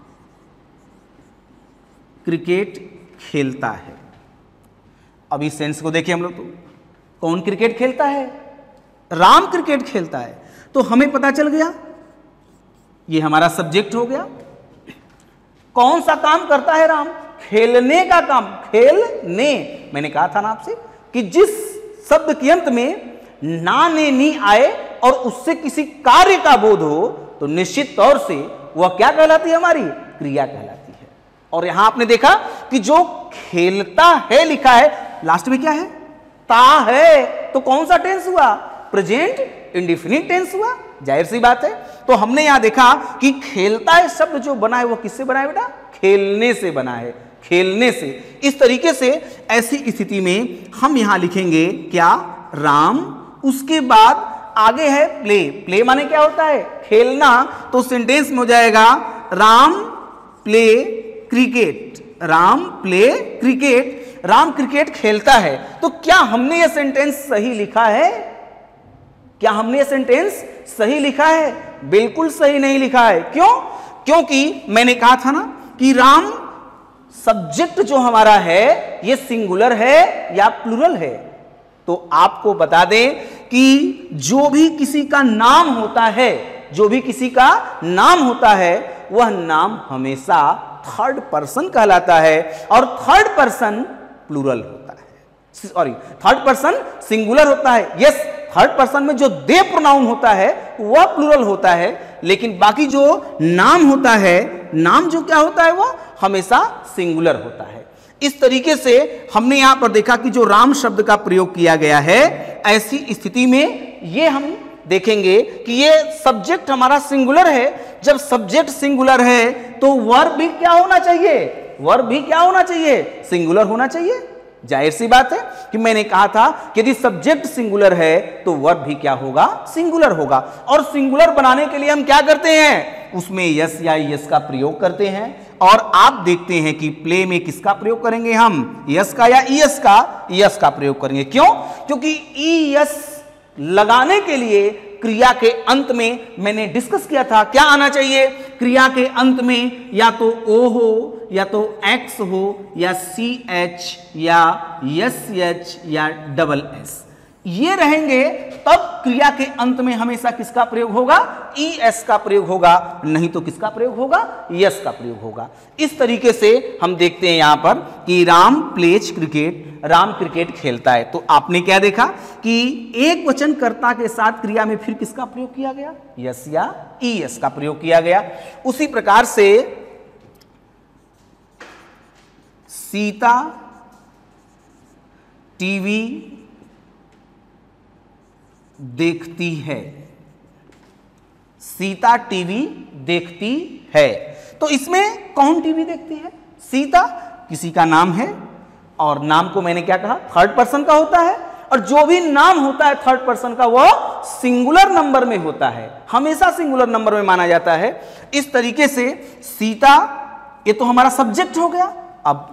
क्रिकेट खेलता है। अब इस सेंस को देखिए हम लोग, तो कौन क्रिकेट खेलता है, राम क्रिकेट खेलता है। तो हमें पता चल गया, ये हमारा सब्जेक्ट हो गया। कौन सा काम करता है राम, खेलने का काम, खेलने। मैंने कहा था ना आपसे कि जिस शब्द के अंत में ना ने नी आए और उससे किसी कार्य का बोध हो, तो निश्चित तौर से वह क्या कहलाती है? हमारी क्रिया कहलाती है। और यहां आपने देखा कि जो खेलता है लिखा है, लास्ट में क्या है? ता है। तो कौन सा टेंस हुआ? प्रेजेंट इंडेफिनिट टेंस हुआ। जाहिर सी बात है। तो हमने यहां देखा कि खेलता है शब्द जो बना है वो किससे बना है बेटा? खेलने से बना है, खेलने से। इस तरीके से ऐसी स्थिति में हम यहां लिखेंगे क्या? राम। उसके बाद आगे है प्ले। प्ले माने क्या होता है? खेलना। तो सेंटेंस में हो जाएगा Ram play cricket. Ram play cricket. Ram cricket खेलता है। तो क्या हमने यह सेंटेंस सही लिखा है? क्या हमने यह सेंटेंस सही लिखा है? बिल्कुल सही नहीं लिखा है। क्यों? क्योंकि मैंने कहा था ना कि राम सब्जेक्ट जो हमारा है यह सिंगुलर है या प्लूरल है। तो आपको बता दें कि जो भी किसी का नाम होता है, जो भी किसी का नाम होता है, वह नाम हमेशा थर्ड पर्सन कहलाता है और थर्ड पर्सन प्लूरल होता है। सॉरी, थर्ड पर्सन सिंगुलर होता है। यस, थर्ड पर्सन में जो दे प्रोनाउन होता है वह प्लूरल होता है, लेकिन बाकी जो नाम होता है, नाम जो क्या होता है वह हमेशा सिंगुलर होता है। इस तरीके से हमने यहां पर देखा कि जो राम शब्द का प्रयोग किया गया है, ऐसी स्थिति में ये हम देखेंगे कि ये सब्जेक्ट हमारा सिंगुलर है। जब सब्जेक्ट सिंगुलर है तो वर्ब भी क्या होना चाहिए? वर्ब भी क्या होना चाहिए? सिंगुलर होना चाहिए। जाहिर सी बात है कि मैंने कहा था कि यदि सब्जेक्ट सिंगुलर है तो वर्ब भी क्या होगा? सिंगुलर होगा। और सिंगुलर बनाने के लिए हम क्या करते हैं? उसमें यस या यस का प्रयोग करते हैं। और आप देखते हैं कि प्ले में किसका प्रयोग करेंगे? हम यस का या ईएस का? यस का प्रयोग करेंगे। क्यों? क्योंकि ई यस लगाने के लिए क्रिया के अंत में मैंने डिस्कस किया था क्या आना चाहिए? क्रिया के अंत में या तो ओ हो, या तो एक्स हो, या सी एच, या एस एच, या डबल एस, ये रहेंगे। तब क्रिया के अंत में हमेशा किसका प्रयोग होगा? ई एस का प्रयोग होगा, नहीं तो किसका प्रयोग होगा? यस का प्रयोग होगा। इस तरीके से हम देखते हैं यहां पर कि Ram plays cricket, Ram cricket खेलता है। तो आपने क्या देखा कि एक वचन कर्ता के साथ क्रिया में फिर किसका प्रयोग किया गया? यस या ई एस का प्रयोग किया गया। उसी प्रकार से सीता टीवी देखती है। सीता टीवी देखती है। तो इसमें कौन टीवी देखती है? सीता किसी का नाम है, और नाम को मैंने क्या कहा? थर्ड पर्सन का होता है। और जो भी नाम होता है थर्ड पर्सन का वह सिंगुलर नंबर में होता है, हमेशा सिंगुलर नंबर में माना जाता है। इस तरीके से सीता, ये तो हमारा सब्जेक्ट हो गया। अब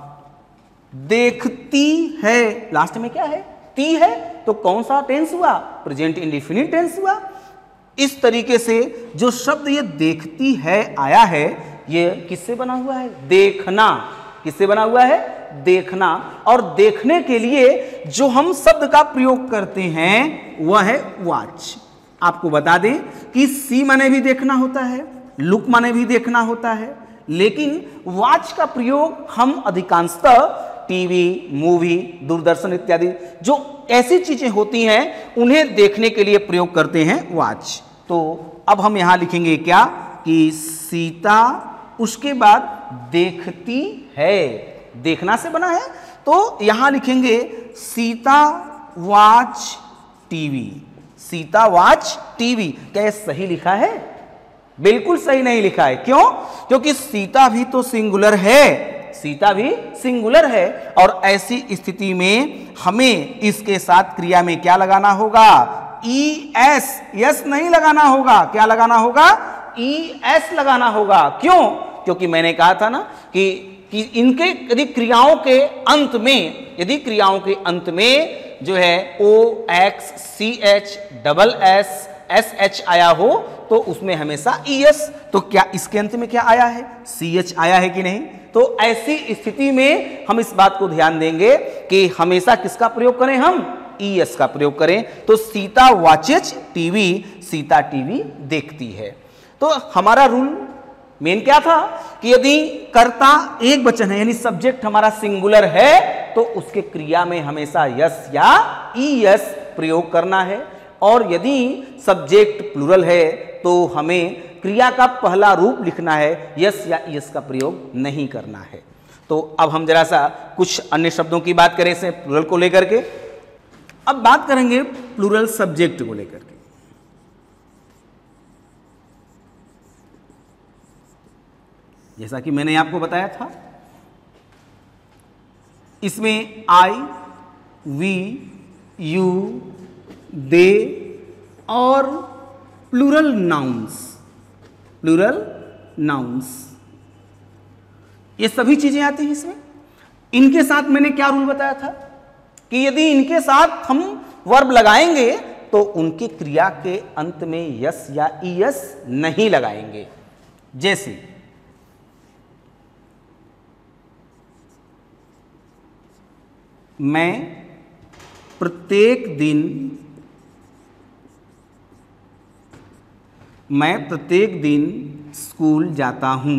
देखती है, लास्ट में क्या है? ती है। तो कौन सा टेंस हुआ? प्रेजेंट इंडेफिनिट टेंस हुआ। इस तरीके से जो शब्द ये देखती है आया है, ये किससे बना हुआ है? देखना। किससे बना हुआ है? देखना। और देखने के लिए जो हम शब्द का प्रयोग करते हैं वह है वॉच। आपको बता दें कि सी माने भी देखना होता है, लुक माने भी देखना होता है, लेकिन वॉच का प्रयोग हम अधिकांशतः टीवी, मूवी, दूरदर्शन इत्यादि जो ऐसी चीजें होती हैं उन्हें देखने के लिए प्रयोग करते हैं वॉच। तो अब हम यहां लिखेंगे क्या कि सीता, उसके बाद देखती है, देखना से बना है। तो यहां लिखेंगे Sita watch TV. Sita watch TV. क्या यह सही लिखा है? बिल्कुल सही नहीं लिखा है। क्यों? क्योंकि सीता भी तो सिंगुलर है, सीता भी सिंगुलर है। और ऐसी स्थिति में हमें इसके साथ क्रिया में क्या लगाना होगा? ई एस, यस नहीं लगाना होगा। क्या लगाना होगा? ई एस लगाना होगा। क्यों? क्योंकि मैंने कहा था ना कि इनके यदि क्रियाओं के अंत में, यदि क्रियाओं के अंत में जो है O X C H double S S H आया हो तो उसमें हमेशा ई एस। तो क्या इसके अंत में क्या आया है? सी एच आया है कि नहीं? तो ऐसी स्थिति में हम इस बात को ध्यान देंगे कि हमेशा किसका प्रयोग करें? हम ई एस का प्रयोग करें। तो Sita watches TV, Sita TV देखती है। तो हमारा रूल मेन क्या था कि यदि कर्ता एक वचन है यानी सब्जेक्ट हमारा सिंगुलर है तो उसके क्रिया में हमेशा यस या ई एस प्रयोग करना है, और यदि सब्जेक्ट प्लूरल है तो हमें क्रिया का पहला रूप लिखना है, यस या यस का प्रयोग नहीं करना है। तो अब हम जरा सा कुछ अन्य शब्दों की बात करें इसे प्लूरल को लेकर के। अब बात करेंगे प्लूरल सब्जेक्ट को लेकर के। जैसा कि मैंने आपको बताया था, इसमें आई, वी, यू, दे और प्लूरल नाउन्स ये सभी चीजें आती हैं इसमें। इनके साथ मैंने क्या रूल बताया था कि यदि इनके साथ हम वर्ब लगाएंगे तो उनकी क्रिया के अंत में यस या ईएस नहीं लगाएंगे। जैसे मैं प्रत्येक दिन स्कूल जाता हूं।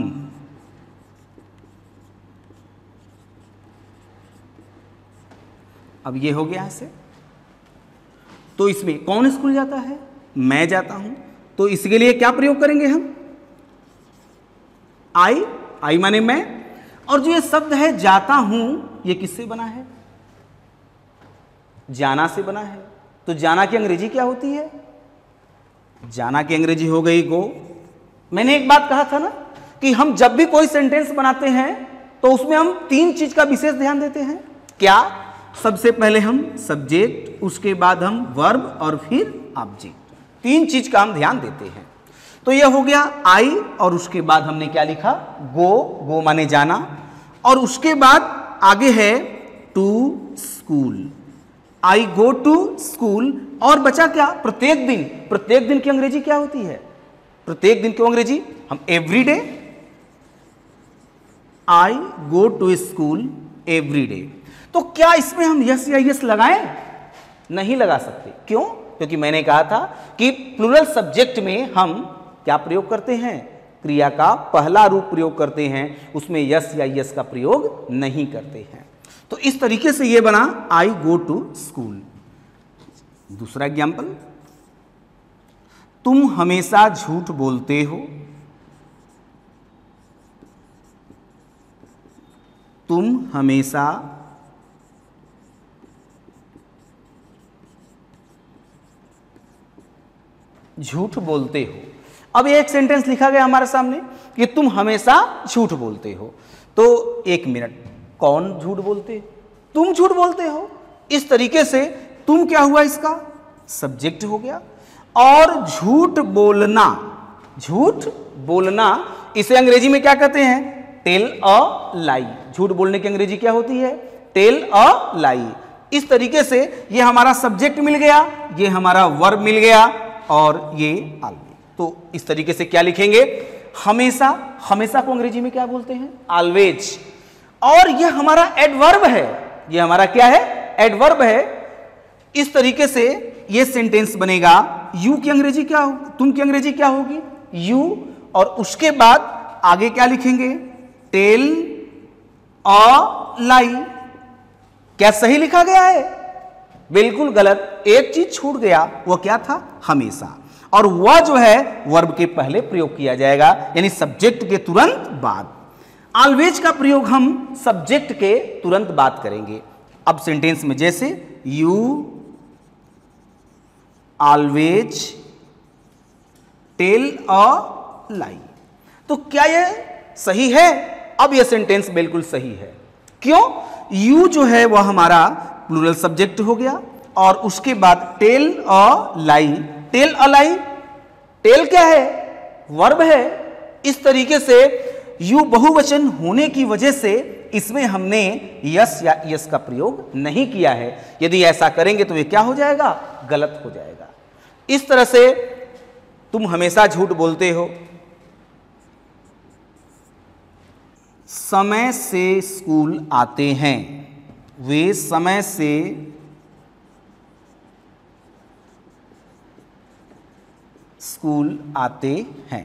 अब ये हो गया ऐसे। तो इसमें कौन स्कूल जाता है? मैं जाता हूं। तो इसके लिए क्या प्रयोग करेंगे हम? आई माने मैं। और जो ये शब्द है जाता हूं, ये किससे बना है? जाना से बना है। तो जाना की अंग्रेजी क्या होती है? जाना की अंग्रेजी हो गई गो। मैंने एक बात कहा था ना कि हम जब भी कोई सेंटेंस बनाते हैं तो उसमें हम तीन चीज का विशेष ध्यान देते हैं। क्या? सबसे पहले हम सब्जेक्ट, उसके बाद हम वर्ब और फिर ऑब्जेक्ट। तीन चीज का हम ध्यान देते हैं। तो यह हो गया आई और उसके बाद हमने क्या लिखा? गो माने जाना। और उसके बाद आगे है to school. I go to school. और बचा क्या? प्रत्येक दिन। प्रत्येक दिन की अंग्रेजी क्या होती है? प्रत्येक दिन की अंग्रेजी हम every day. I go to school every day. तो क्या इसमें हम यस या यस लगाएं? नहीं लगा सकते। क्यों? क्योंकि मैंने कहा था कि प्लूरल सब्जेक्ट में हम क्या प्रयोग करते हैं? क्रिया का पहला रूप प्रयोग करते हैं, उसमें यस या यस का प्रयोग नहीं करते हैं। तो इस तरीके से यह बना आई गो टू स्कूल। दूसरा एग्जाम्पल, तुम हमेशा झूठ बोलते हो। तुम हमेशा झूठ बोलते हो। अब एक सेंटेंस लिखा गया हमारे सामने कि तुम हमेशा झूठ बोलते हो। तो एक मिनट, कौन झूठ बोलते? तुम झूठ बोलते हो। इस तरीके से तुम क्या हुआ? इसका सब्जेक्ट हो गया। और झूठ बोलना इसे अंग्रेजी में क्या कहते हैं? Tell a lie. झूठ बोलने की अंग्रेजी क्या होती है? Tell a lie. इस तरीके से ये हमारा सब्जेक्ट मिल गया, ये हमारा वर्ब मिल गया और ये ऑलवेज। तो इस तरीके से क्या लिखेंगे? हमेशा को अंग्रेजी में क्या बोलते हैं? ऑलवेज। और ये हमारा एडवर्ब है। ये हमारा क्या है? एडवर्ब है। इस तरीके से ये सेंटेंस बनेगा। यू की अंग्रेजी क्या हो? तुम की अंग्रेजी क्या होगी? यू। और उसके बाद आगे क्या लिखेंगे? Tell a lie. क्या सही लिखा गया है? बिल्कुल गलत। एक चीज छूट गया, वो क्या था? हमेशा। और वह जो है वर्ब के पहले प्रयोग किया जाएगा, यानी सब्जेक्ट के तुरंत बाद। ऑलवेज का प्रयोग हम सब्जेक्ट के तुरंत बाद करेंगे। अब सेंटेंस में जैसे you always tell a lie. तो क्या यह सही है? अब यह सेंटेंस बिल्कुल सही है। क्यों? यू जो है वह हमारा प्लूरल सब्जेक्ट हो गया और उसके बाद tell a lie. Tell a lie, tell क्या है? वर्ब है। इस तरीके से यू बहुवचन होने की वजह से इसमें हमने यस या यस का प्रयोग नहीं किया है। यदि ऐसा करेंगे तो ये क्या हो जाएगा? गलत हो जाएगा। इस तरह से तुम हमेशा झूठ बोलते हो। समय से स्कूल आते हैं। वे समय से स्कूल आते हैं।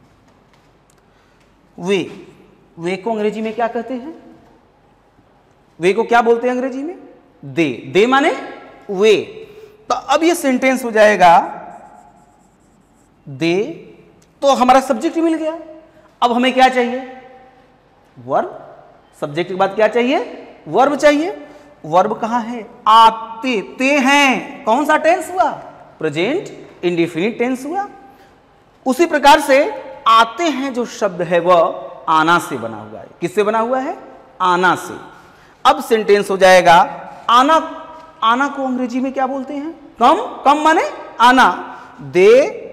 वे को अंग्रेजी में क्या कहते हैं? वे को क्या बोलते हैं अंग्रेजी में? दे माने वे। तो अब ये सेंटेंस हो जाएगा दे। तो हमारा सब्जेक्ट मिल गया। अब हमें क्या चाहिए? वर्ब। सब्जेक्ट के बाद क्या चाहिए? वर्ब चाहिए। वर्ब कहां है? आते, ते हैं। कौन सा टेंस हुआ? प्रेजेंट इंडेफिनिट टेंस हुआ। उसी प्रकार से आते हैं जो शब्द है वह आना से बना हुआ है। किससे बना हुआ है? आना से। अब सेंटेंस हो जाएगा आना। आना को अंग्रेजी में क्या बोलते हैं? कम। कम माने आना। दे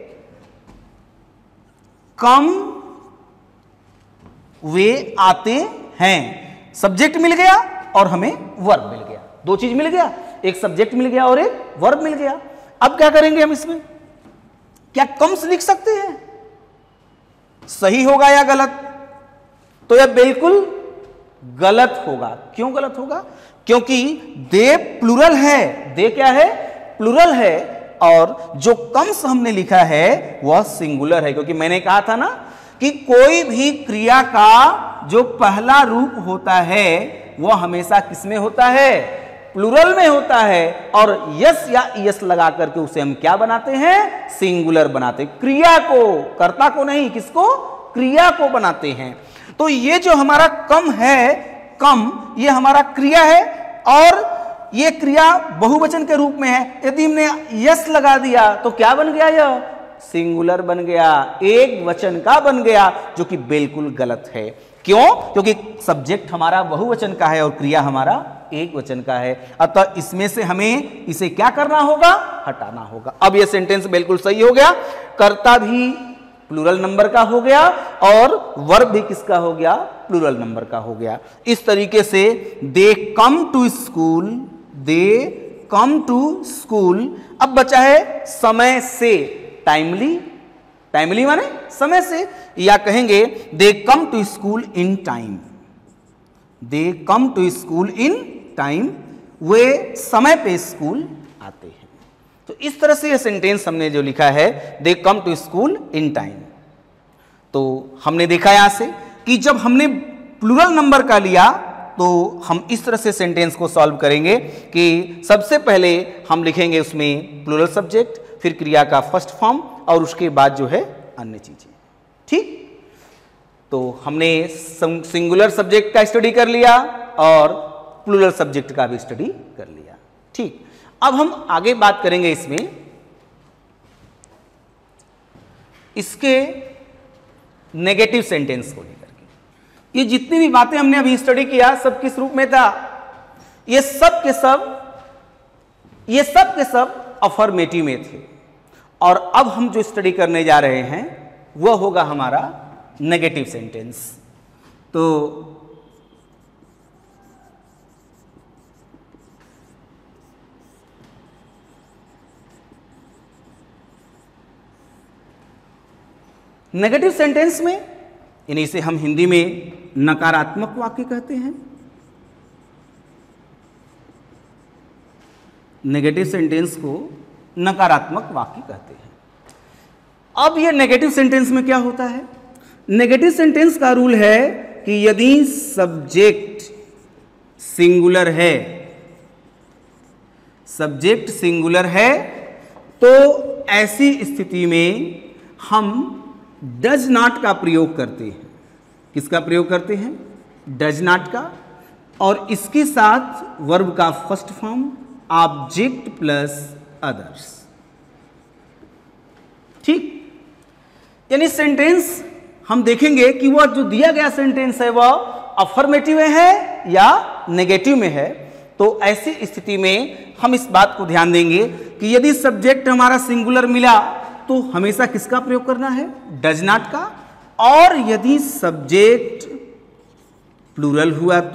कम, वे आते हैं। सब्जेक्ट मिल गया और हमें वर्ब मिल गया। दो चीज मिल गया, एक सब्जेक्ट मिल गया और एक वर्ब मिल गया। अब क्या करेंगे हम इसमें? क्या कम्स लिख सकते हैं? सही होगा या गलत? तो यह बिल्कुल गलत होगा। क्यों गलत होगा? क्योंकि दे प्लूरल है। दे क्या है? प्लूरल है। और जो कम्स हमने लिखा है वह सिंगुलर है। क्योंकि मैंने कहा था ना कि कोई भी क्रिया का जो पहला रूप होता है वह हमेशा किसमें होता है? प्लूरल में होता है। और यस या यस लगा करके उसे हम क्या बनाते हैं? सिंगुलर बनाते। क्रिया को, कर्ता को नहीं, किसको? क्रिया को बनाते हैं। तो ये जो हमारा कम है, कम, ये हमारा क्रिया है और ये क्रिया बहुवचन के रूप में है। यदि हमने यस लगा दिया तो क्या बन गया? यह सिंगुलर बन गया, एक वचन का बन गया, जो कि बिल्कुल गलत है। क्यों? क्योंकि सब्जेक्ट हमारा बहुवचन का है और क्रिया हमारा एक वचन का है। अतः इसमें से हमें इसे क्या करना होगा? हटाना होगा। अब यह सेंटेंस बिल्कुल सही हो गया। कर्ता भी प्लूरल नंबर का हो गया और वर्ब भी किसका हो गया? प्लूरल नंबर का हो गया। इस तरीके से they come to school, they come to school. अब बचा है समय से, टाइमली। टाइमली माने समय से, या कहेंगे they come to school in time. They come to school in time, वे समय पे स्कूल आते हैं। तो इस तरह से यह सेंटेंस हमने जो लिखा है they come to school in time. तो हमने देखा यहां से कि जब हमने प्लूरल नंबर का लिया तो हम इस तरह से सेंटेंस को सॉल्व करेंगे कि सबसे पहले हम लिखेंगे उसमें प्लूरल सब्जेक्ट, फिर क्रिया का फर्स्ट फॉर्म और उसके बाद जो है अन्य चीजें। ठीक? तो हमने सिंगुलर सब्जेक्ट का स्टडी कर लिया और प्लूरल सब्जेक्ट का भी स्टडी कर लिया। ठीक, अब हम आगे बात करेंगे इसमें इसके नेगेटिव सेंटेंस को लेकर के। ये जितनी भी बातें हमने अभी स्टडी किया सब किस रूप में था? ये सब के सब अफर्मेटिव में थे। और अब हम जो स्टडी करने जा रहे हैं वह होगा हमारा नेगेटिव सेंटेंस। तो नेगेटिव सेंटेंस में, यानी इसे हम हिंदी में नकारात्मक वाक्य कहते हैं। नेगेटिव सेंटेंस को नकारात्मक वाक्य कहते हैं। अब ये नेगेटिव सेंटेंस में क्या होता है? नेगेटिव सेंटेंस का रूल है कि यदि सब्जेक्ट सिंगुलर है, सब्जेक्ट सिंगुलर है, तो ऐसी स्थिति में हम डज नॉट का प्रयोग करते हैं। किसका प्रयोग करते हैं? डज नॉट का। और इसके साथ वर्ब का first form object plus others. ठीक, यानी सेंटेंस हम देखेंगे कि वह जो दिया गया सेंटेंस है वह अफर्मेटिव में है या नेगेटिव में है। तो ऐसी स्थिति में हम इस बात को ध्यान देंगे कि यदि सब्जेक्ट हमारा सिंगुलर मिला तो हमेशा किसका प्रयोग करना है? डज नॉट का। और यदि सब्जेक्ट प्लूरल हुआ तो,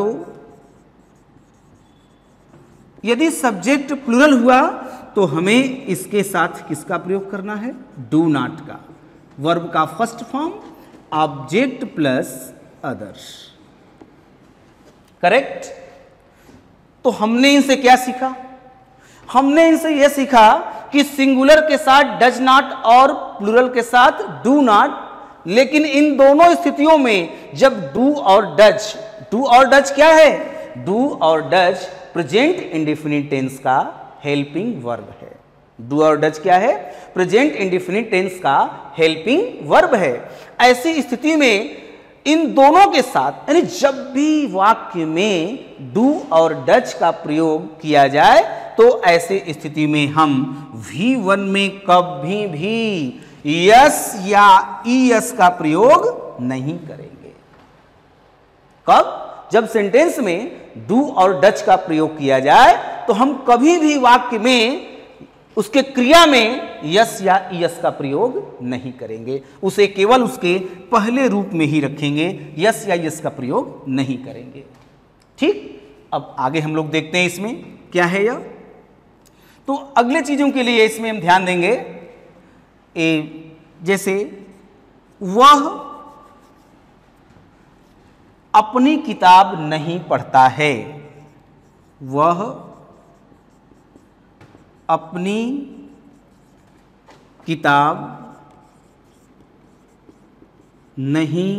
यदि सब्जेक्ट प्लूरल हुआ तो हमें इसके साथ किसका प्रयोग करना है? डू नॉट का। वर्ब का first form object plus others. Correct? तो हमने इनसे क्या सीखा? हमने इनसे यह सीखा कि सिंगुलर के साथ डज नॉट और प्लूरल के साथ डू नॉट, लेकिन इन दोनों स्थितियों में जब डू और डज क्या है? डू और डज प्रेजेंट इंडेफिनिट टेंस का हेल्पिंग वर्ब है। डू और डज क्या है? प्रेजेंट इंडेफिनिट टेंस का हेल्पिंग वर्ब है। ऐसी स्थिति में इन दोनों के साथ, यानी जब भी वाक्य में डू और डज का प्रयोग किया जाए तो ऐसे स्थिति में हम V1 में कभी भी यस या ईएस का प्रयोग नहीं करेंगे। कब? जब सेंटेंस में डू और डज का प्रयोग किया जाए तो हम कभी भी वाक्य में उसके क्रिया में यस या ईएस का प्रयोग नहीं करेंगे, उसे केवल उसके पहले रूप में ही रखेंगे, यस या ईएस का प्रयोग नहीं करेंगे। ठीक, अब आगे हम लोग देखते हैं इसमें क्या है यह। तो अगले चीजों के लिए इसमें हम ध्यान देंगे, जैसे वह अपनी किताब नहीं पढ़ता है, वह अपनी किताब नहीं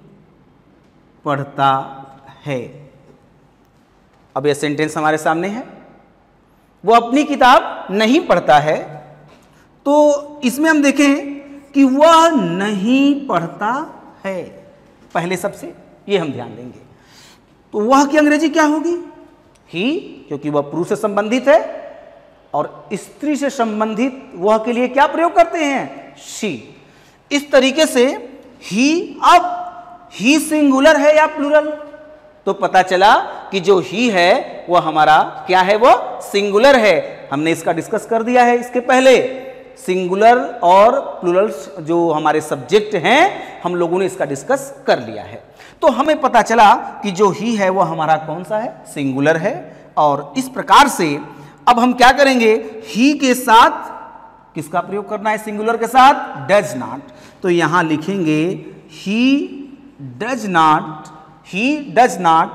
पढ़ता है। अब यह सेंटेंस हमारे सामने है, वो अपनी किताब नहीं पढ़ता है। तो इसमें हम देखें कि वह नहीं पढ़ता है, पहले सबसे ये हम ध्यान देंगे। तो वह की अंग्रेजी क्या होगी? ही, क्योंकि वह पुरुष से संबंधित है, और स्त्री से संबंधित वह के लिए क्या प्रयोग करते हैं? शी। इस तरीके से ही, अब ही सिंगुलर है या प्लूरल? तो पता चला कि जो ही है वह हमारा क्या है? वह सिंगुलर है। हमने इसका डिस्कस कर दिया है इसके पहले। सिंगुलर और प्लूरल जो हमारे सब्जेक्ट हैं, हम लोगों ने इसका डिस्कस कर लिया है। तो हमें पता चला कि जो ही है वह हमारा कौन सा है? सिंगुलर है। और इस प्रकार से अब हम क्या करेंगे? ही के साथ किसका प्रयोग करना है? सिंगुलर के साथ डज नॉट। तो यहां लिखेंगे he does not, he does not.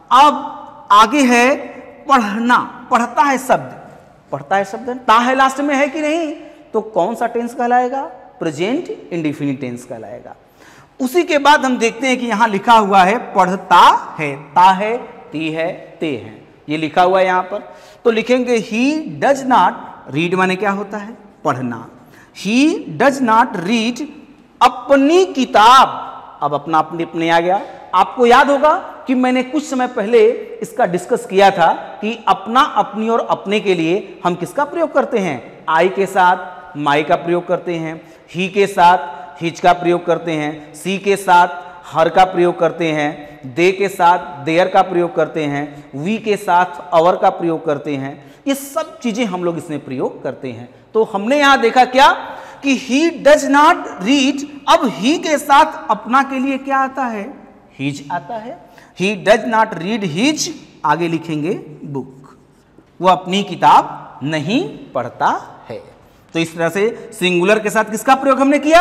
अब आगे है पढ़ना, पढ़ता है शब्द, पढ़ता है शब्द ता है लास्ट में, है कि नहीं? तो कौन सा टेंस कहलाएगा? प्रेजेंट इंडेफिनिट टेंस कहलाएगा। उसी के बाद हम देखते हैं कि यहां लिखा हुआ है पढ़ता है, ता है, ती है, ते है, ये लिखा हुआ है यहां पर। तो लिखेंगे ही डज नॉट रीड, माने क्या होता है? पढ़ना। ही डज नॉट रीड अपनी किताब। अब अपना अपने अपने आ गया। आपको याद होगा कि मैंने कुछ समय पहले इसका डिस्कस किया था कि अपना, अपनी और अपने के लिए हम किसका प्रयोग करते हैं? आई के साथ माई का प्रयोग करते हैं, ही के साथ हिज का प्रयोग करते हैं, सी के साथ हर का प्रयोग करते हैं, दे के साथ देयर का प्रयोग करते हैं, वी के साथ अवर का प्रयोग करते हैं। ये सब चीजें हम लोग इसमें प्रयोग करते हैं। तो हमने यहां देखा क्या कि ही डज नॉट रीड, अब ही के साथ अपना के लिए क्या आता है? हिज आता है। He does not read his, आगे लिखेंगे बुक, वो अपनी किताब नहीं पढ़ता है। तो इस तरह से सिंगुलर के साथ किसका प्रयोग हमने किया?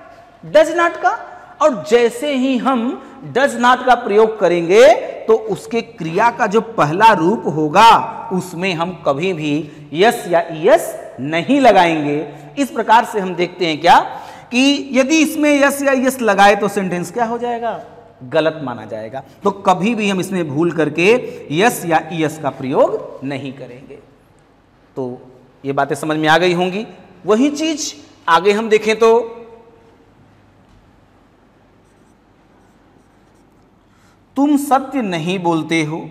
डज नॉट का। और जैसे ही हम डज नॉट का प्रयोग करेंगे तो उसके क्रिया का जो पहला रूप होगा उसमें हम कभी भी यस या ईएस नहीं लगाएंगे। इस प्रकार से हम देखते हैं क्या कि यदि इसमें यस या ईएस लगाए तो सेंटेंस क्या हो जाएगा? गलत माना जाएगा। तो कभी भी हम इसमें भूल करके यस या ईएस का प्रयोग नहीं करेंगे। तो ये बातें समझ में आ गई होंगी। वही चीज आगे हम देखें तो तुम सत्य नहीं बोलते हो,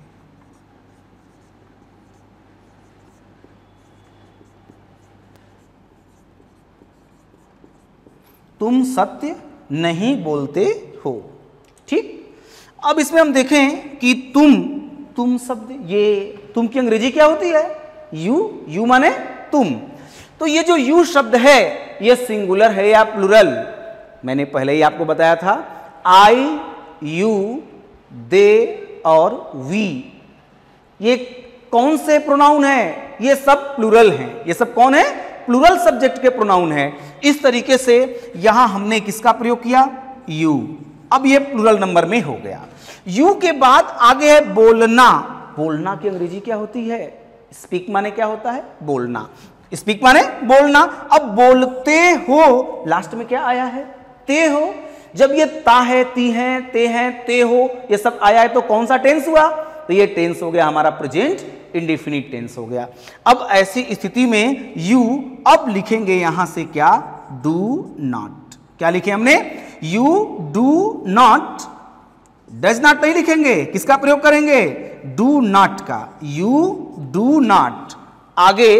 तुम सत्य नहीं बोलते हो। ठीक, अब इसमें हम देखें कि तुम शब्द, ये तुम की अंग्रेजी क्या होती है? यू माने तुम। तो ये जो यू शब्द है ये सिंगुलर है या प्लूरल? मैंने पहले ही आपको बताया था, आई, यू, दे और वी, ये कौन से प्रोनाउन है? ये सब प्लूरल हैं। ये सब कौन है? प्लूरल सब्जेक्ट के प्रोनाउन है। इस तरीके से यहां हमने किसका प्रयोग किया? यू। अब ये प्लूरल नंबर में हो गया। यू के बाद आगे है बोलना। बोलना की अंग्रेजी क्या होती है? स्पीक माने क्या होता है? बोलना। स्पीक माने बोलना। अब बोलते हो, लास्ट में क्या आया है? ते हो। जब ये ता है, ती है, ते हो, ये सब आया है तो कौन सा टेंस हुआ? तो ये टेंस हो गया हमारा प्रेजेंट इंडेफिनिट टेंस हो गया। अब ऐसी स्थिति में यू अब लिखेंगे यहां से क्या, डू नॉट। क्या लिखे हमने, you do not, does not नहीं लिखेंगे, किसका प्रयोग करेंगे, डू नॉट का। यू डू नॉट, आगे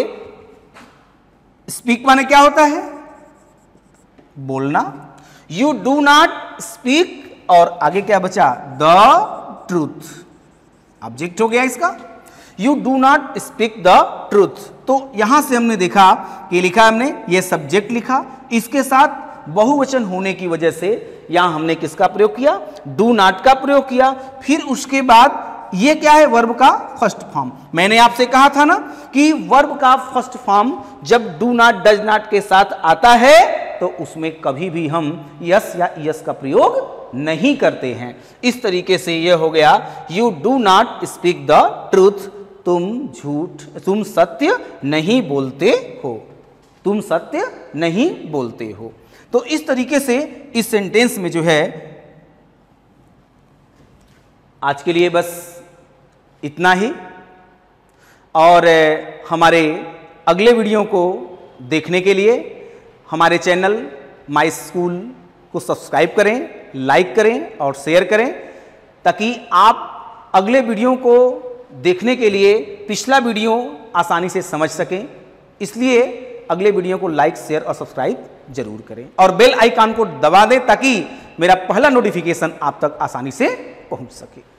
स्पीक माने क्या होता है, बोलना। यू डू नॉट स्पीक, और आगे क्या बचा, द ट्रूथ, ऑब्जेक्ट हो गया इसका। You do not speak the truth. तो यहां से हमने देखा कि लिखा हमने, ये सब्जेक्ट लिखा, इसके साथ बहुवचन होने की वजह से यहां हमने किसका प्रयोग किया, डू नॉट का प्रयोग किया। फिर उसके बाद ये क्या है, वर्ब का फर्स्ट फॉर्म। मैंने आपसे कहा था ना कि वर्ब का फर्स्ट फॉर्म जब डू नॉट डज नॉट के साथ आता है तो उसमें कभी भी हम यस या यस का प्रयोग नहीं करते हैं। इस तरीके से यह हो गया, you do not speak the truth, तुम सत्य नहीं बोलते हो, तुम सत्य नहीं बोलते हो। तो इस तरीके से इस सेंटेंस में जो है, आज के लिए बस इतना ही, और हमारे अगले वीडियो को देखने के लिए हमारे चैनल माई स्कूल को सब्सक्राइब करें, लाइक करें और शेयर करें, ताकि आप अगले वीडियो को देखने के लिए पिछला वीडियो आसानी से समझ सकें। इसलिए अगले वीडियो को लाइक, शेयर और सब्सक्राइब जरूर करें, और बेल आइकन को दबा दें ताकि मेरा पहला नोटिफिकेशन आप तक आसानी से पहुंच सके।